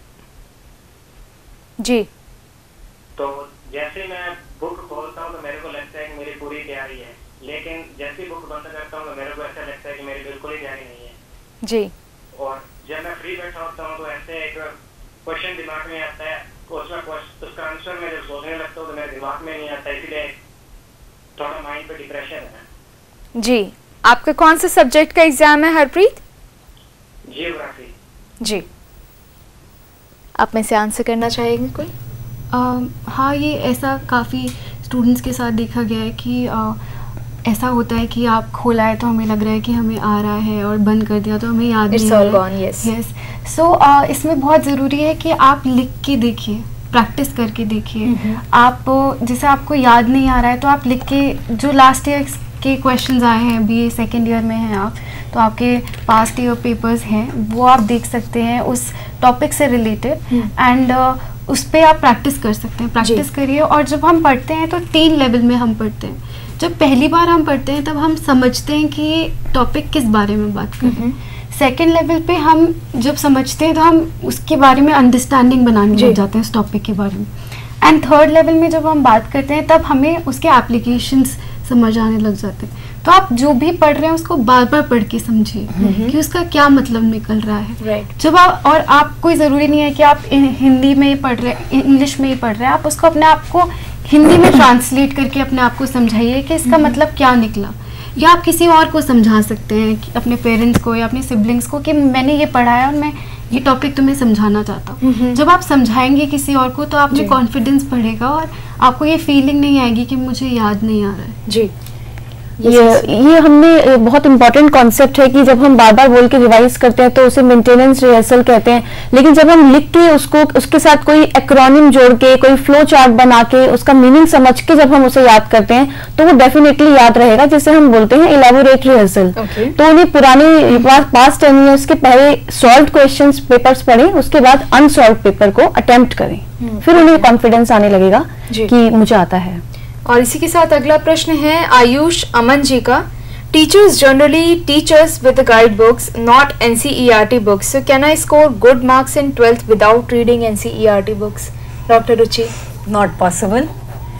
जी। तो जैसे मैं बुक खोलता हूँ तो मेरे को लगता है कि मेरी पूरी तैयारी है, लेकिन जैसे ही बुक बंद करता हूँ तो मेरे को ऐसा लगता है कि मेरी बिल्कुल ही तैयारी नहीं है। जी। और जब मैं फ्री बैठा होता हूँ तो ऐसे एक क्वेश्चन दिमाग में आता है, उसमें उसका आंसर मैं जब सोचने लगता हूँ तो मेरे दिमाग में नहीं आता, इसलिए थोड़ा माइंड पे डिप्रेशन है। जी, आपका कौन सा सब्जेक्ट का एग्जाम है हरप्रीत? जियोग्राफी। जी, आप में से आंसर करना चाहेंगे कोई? uh, हाँ, ये ऐसा काफ़ी स्टूडेंट्स के साथ देखा गया है कि uh, ऐसा होता है कि आप खोला है तो हमें लग रहा है कि हमें आ रहा है और बंद कर दिया तो हमें याद नहीं आ रहा है। Yes yes. सो इसमें बहुत ज़रूरी है कि आप लिख के देखिए, प्रैक्टिस करके देखिए। आप जैसे आपको याद नहीं आ रहा है तो आप लिख के, जो लास्ट ईयर के क्वेश्चंस आए हैं, बी ए सेकेंड ईयर में हैं आप, तो आपके पास्ट ईयर पेपर्स हैं वो आप देख सकते हैं उस टॉपिक से रिलेटेड, एंड उस पर आप प्रैक्टिस कर सकते हैं। प्रैक्टिस करिए। और जब हम पढ़ते हैं तो तीन लेवल में हम पढ़ते हैं। जब पहली बार हम पढ़ते हैं तब हम समझते हैं कि ये टॉपिक किस बारे में बात कर रहे हैं। सेकेंड लेवल पे हम जब समझते हैं तो हम उसके बारे में अंडरस्टैंडिंग बनाने लग जाते हैं उस टॉपिक के बारे में। एंड थर्ड लेवल में जब हम बात करते हैं तब हमें उसके एप्लीकेशंस समझ आने लग जाते हैं। तो आप जो भी पढ़ रहे हैं उसको बार बार पढ़ के समझिए कि उसका क्या मतलब निकल रहा है। right. जब आप, और आप कोई ज़रूरी नहीं है कि आप हिंदी में ही पढ़ रहे हैं, इंग्लिश में ही पढ़ रहे हैं, आप उसको अपने आप को हिंदी में ट्रांसलेट करके अपने आप को समझाइए कि इसका मतलब क्या निकला। या आप किसी और को समझा सकते हैं कि अपने पेरेंट्स को या अपने सिबलिंग्स को कि मैंने ये पढ़ा है और मैं ये टॉपिक तुम्हें समझाना चाहता हूँ। जब आप समझाएंगे किसी और को तो आप में कॉन्फिडेंस बढ़ेगा और आपको ये फीलिंग नहीं आएगी कि मुझे याद नहीं आ रहा है। जी, ये ये हमने बहुत इंपॉर्टेंट कॉन्सेप्ट है कि जब हम बार बार बोल के रिवाइज करते हैं तो उसे मेंटेनेंस रिहर्सल कहते हैं, लेकिन जब हम लिख के उसको उसके साथ कोई एक्रोनिम जोड़ के, कोई फ्लो चार्ट बना के, उसका मीनिंग समझ के जब हम उसे याद करते हैं तो वो डेफिनेटली याद रहेगा, जिसे हम बोलते हैं इलेबोरेट रिहर्सल। okay. तो उन्हें पुराने पास्ट टेन ईयर्स के पहले सॉल्व क्वेश्चन पेपर्स पढ़ें, उसके बाद अनसॉल्व पेपर को अटेम्प्ट करें, hmm. फिर उन्हें कॉन्फिडेंस आने लगेगा कि मुझे आता है। और इसी के साथ अगला प्रश्न है आयुष अमन जी का। Teachers generally teachers with guide books, not NCERT books, so can I score good marks in twelfth without reading NCERT books? Doctor Ruchi. Not possible.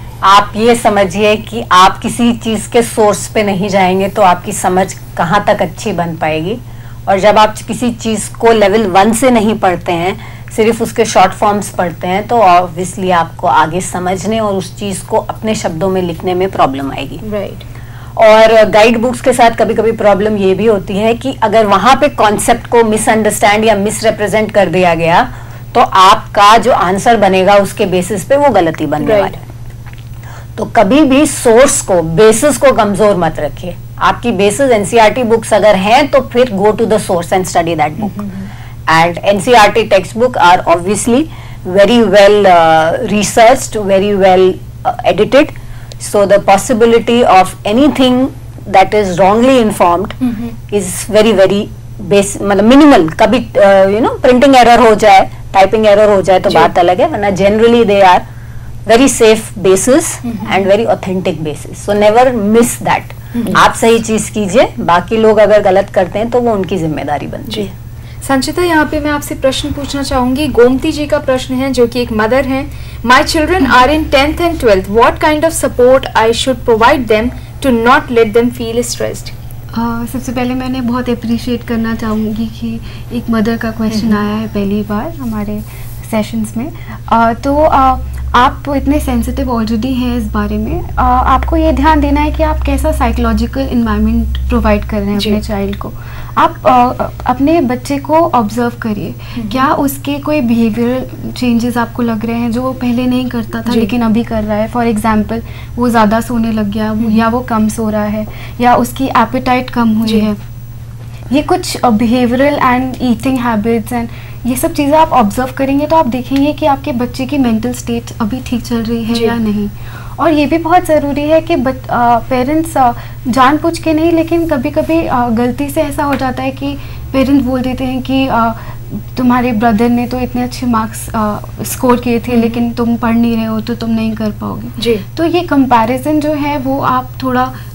आप ये समझिए कि आप किसी चीज के सोर्स पे नहीं जाएंगे तो आपकी समझ कहाँ तक अच्छी बन पाएगी। और जब आप किसी चीज को लेवल वन से नहीं पढ़ते हैं, सिर्फ उसके शॉर्ट फॉर्म्स पढ़ते हैं, तो ऑब्वियसली आपको आगे समझने और उस चीज को अपने शब्दों में लिखने में प्रॉब्लम आएगी। राइट। और गाइड बुक्स के साथ कभी कभी प्रॉब्लम ये भी होती है कि अगर वहां पे कॉन्सेप्ट को मिसअंडरस्टैंड या मिसरिप्रेजेंट कर दिया गया तो आपका जो आंसर बनेगा उसके बेसिस पे वो गलती बनने वाली है। तो कभी भी सोर्स को, बेसिस को कमजोर मत रखिए। आपकी बेसिस एनसीईआरटी बुक्स अगर हैं तो फिर go to the source and study that book. And N C E R T textbook are obviously very well uh, researched, very well uh, edited. So the possibility of anything that is wrongly informed mm-hmm. is very very base, मतलब minimal. कभी uh, you know printing error हो जाए, typing error हो जाए तो बात अलग है, वरना generally they are very safe basis mm-hmm. and very authentic basis. So never miss that. Mm-hmm. आप सही चीज कीजिए, बाकी लोग अगर गलत करते हैं तो वो उनकी जिम्मेदारी बनती है। संचिता, यहाँ पे मैं आपसे प्रश्न पूछना चाहूंगी। गोमती जी का प्रश्न है, जो कि एक मदर हैं। My children are in tenth and twelfth, what kind of support I should provide them to not let them feel stressed? सबसे पहले मैंने बहुत अप्रिशिएट करना चाहूँगी कि एक मदर का क्वेश्चन आया है पहली बार हमारे सेशंस में। uh, तो uh, आप इतने सेंसिटिव ऑलरेडी हैं इस बारे में। uh, आपको ये ध्यान देना है कि आप कैसा साइकोलॉजिकल इन्वायरमेंट प्रोवाइड कर रहे हैं अपने चाइल्ड को। आप uh, अपने बच्चे को ऑब्जर्व करिए, क्या उसके कोई बिहेवियरल चेंजेस आपको लग रहे हैं जो वो पहले नहीं करता था लेकिन अभी कर रहा है। फॉर एग्जांपल, वो ज़्यादा सोने लग गया या वो कम सो रहा है या उसकी एपेटाइट कम हुई है। ये कुछ behavioural and eating habits and ये सब चीज़ें आप ऑब्जर्व करेंगे तो आप देखेंगे कि आपके बच्चे की मेंटल स्टेट अभी ठीक चल रही है या नहीं। और ये भी बहुत ज़रूरी है कि पेरेंट्स जानबूझ के नहीं, लेकिन कभी कभी आ, गलती से ऐसा हो जाता है कि पेरेंट्स बोल देते हैं कि आ, तुम्हारे ब्रदर ने तो इतने अच्छे मार्क्स स्कोर किए थे लेकिन तुम पढ़ नहीं रहे हो तो तुम नहीं कर पाओगे। तो ये कंपैरिजन जो है वो आप थोड़ा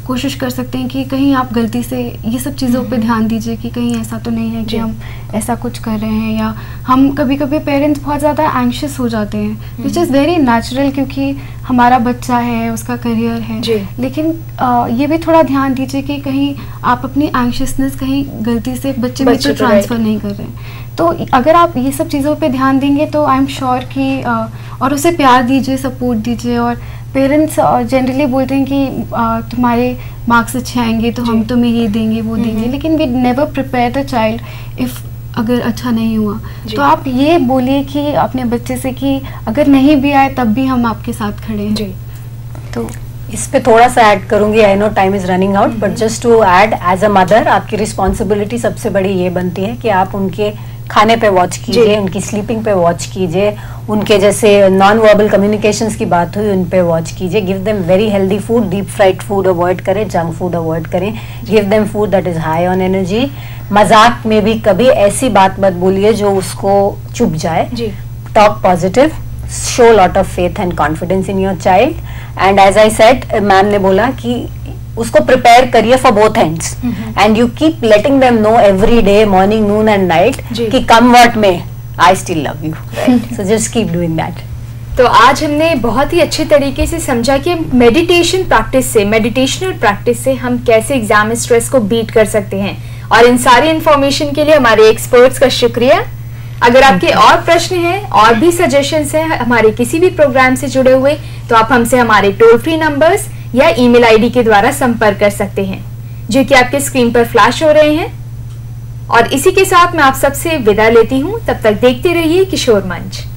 कोशिश कर सकते हैं कि कहीं आप गलती से ये सब चीज़ों पे ध्यान दीजिए कि कहीं ऐसा तो नहीं है कि हम ऐसा कुछ कर रहे हैं, या हम कभी कभी पेरेंट्स बहुत ज़्यादा एंग्शियस हो जाते हैं विच इज़ वेरी नेचुरल, क्योंकि हमारा बच्चा है, उसका करियर है, लेकिन आ, ये भी थोड़ा ध्यान दीजिए कि कहीं आप अपनी एंग्शियसनेस कहीं गलती से बच्चे में तो ट्रांसफ़र नहीं कर रहे हैं। तो अगर आप ये सब चीज़ों पे ध्यान देंगे तो आई एम श्योर कि आ, और उसे प्यार दीजिए, सपोर्ट दीजिए। और पेरेंट्स जनरली बोलते हैं कि आ, तुम्हारे मार्क्स अच्छे आएंगे तो हम तुम्हें ये देंगे वो देंगे, लेकिन we never prepare the child if अगर अच्छा नहीं हुआ। तो आप ये बोलिए कि अपने बच्चे से कि अगर नहीं भी आए तब भी हम आपके साथ खड़े हैं। जी। तो इस पे थोड़ा सा ऐड करूंगी, I know time is running out, but just to add, as a mother आपकी रिस्पॉन्सिबिलिटी सबसे बड़ी ये बनती है कि आप उनके खाने पे वॉच कीजिए, उनकी स्लीपिंग पे वॉच कीजिए, उनके जैसे नॉन वर्बल कम्युनिकेशंस की बात हुई उन पे वॉच कीजिए। Give them very healthy food, deep fried food avoid करें, जंक फूड अवॉइड करें, give them food that is high on energy. मजाक में भी कभी ऐसी बात मत बोलिए जो उसको चुभ जाए। Talk positive, show lot of faith and confidence in your child, and as I said, ma'am ने बोला कि उसको प्रिपेयर करिए for both ends, and you keep letting them know every day, morning, noon and night, कि come what may I still love you, so just keep doing that. तो आज हमने बहुत ही अच्छे तरीके से समझा कि मेडिटेशन प्रैक्टिस से, मेडिटेशनल प्रैक्टिस से हम कैसे एग्जाम स्ट्रेस को बीट कर सकते हैं, और इन सारी इंफॉर्मेशन के लिए हमारे एक्सपर्ट्स का शुक्रिया। अगर आपके और प्रश्न हैं और भी सजेशंस हैं हमारे किसी भी प्रोग्राम से जुड़े हुए, तो आप हमसे हमारे टोल फ्री नंबर्स या ईमेल आईडी के द्वारा संपर्क कर सकते हैं, जो कि आपके स्क्रीन पर फ्लैश हो रहे हैं। और इसी के साथ मैं आप सबसे विदा लेती हूं, तब तक देखते रहिए किशोर मंच।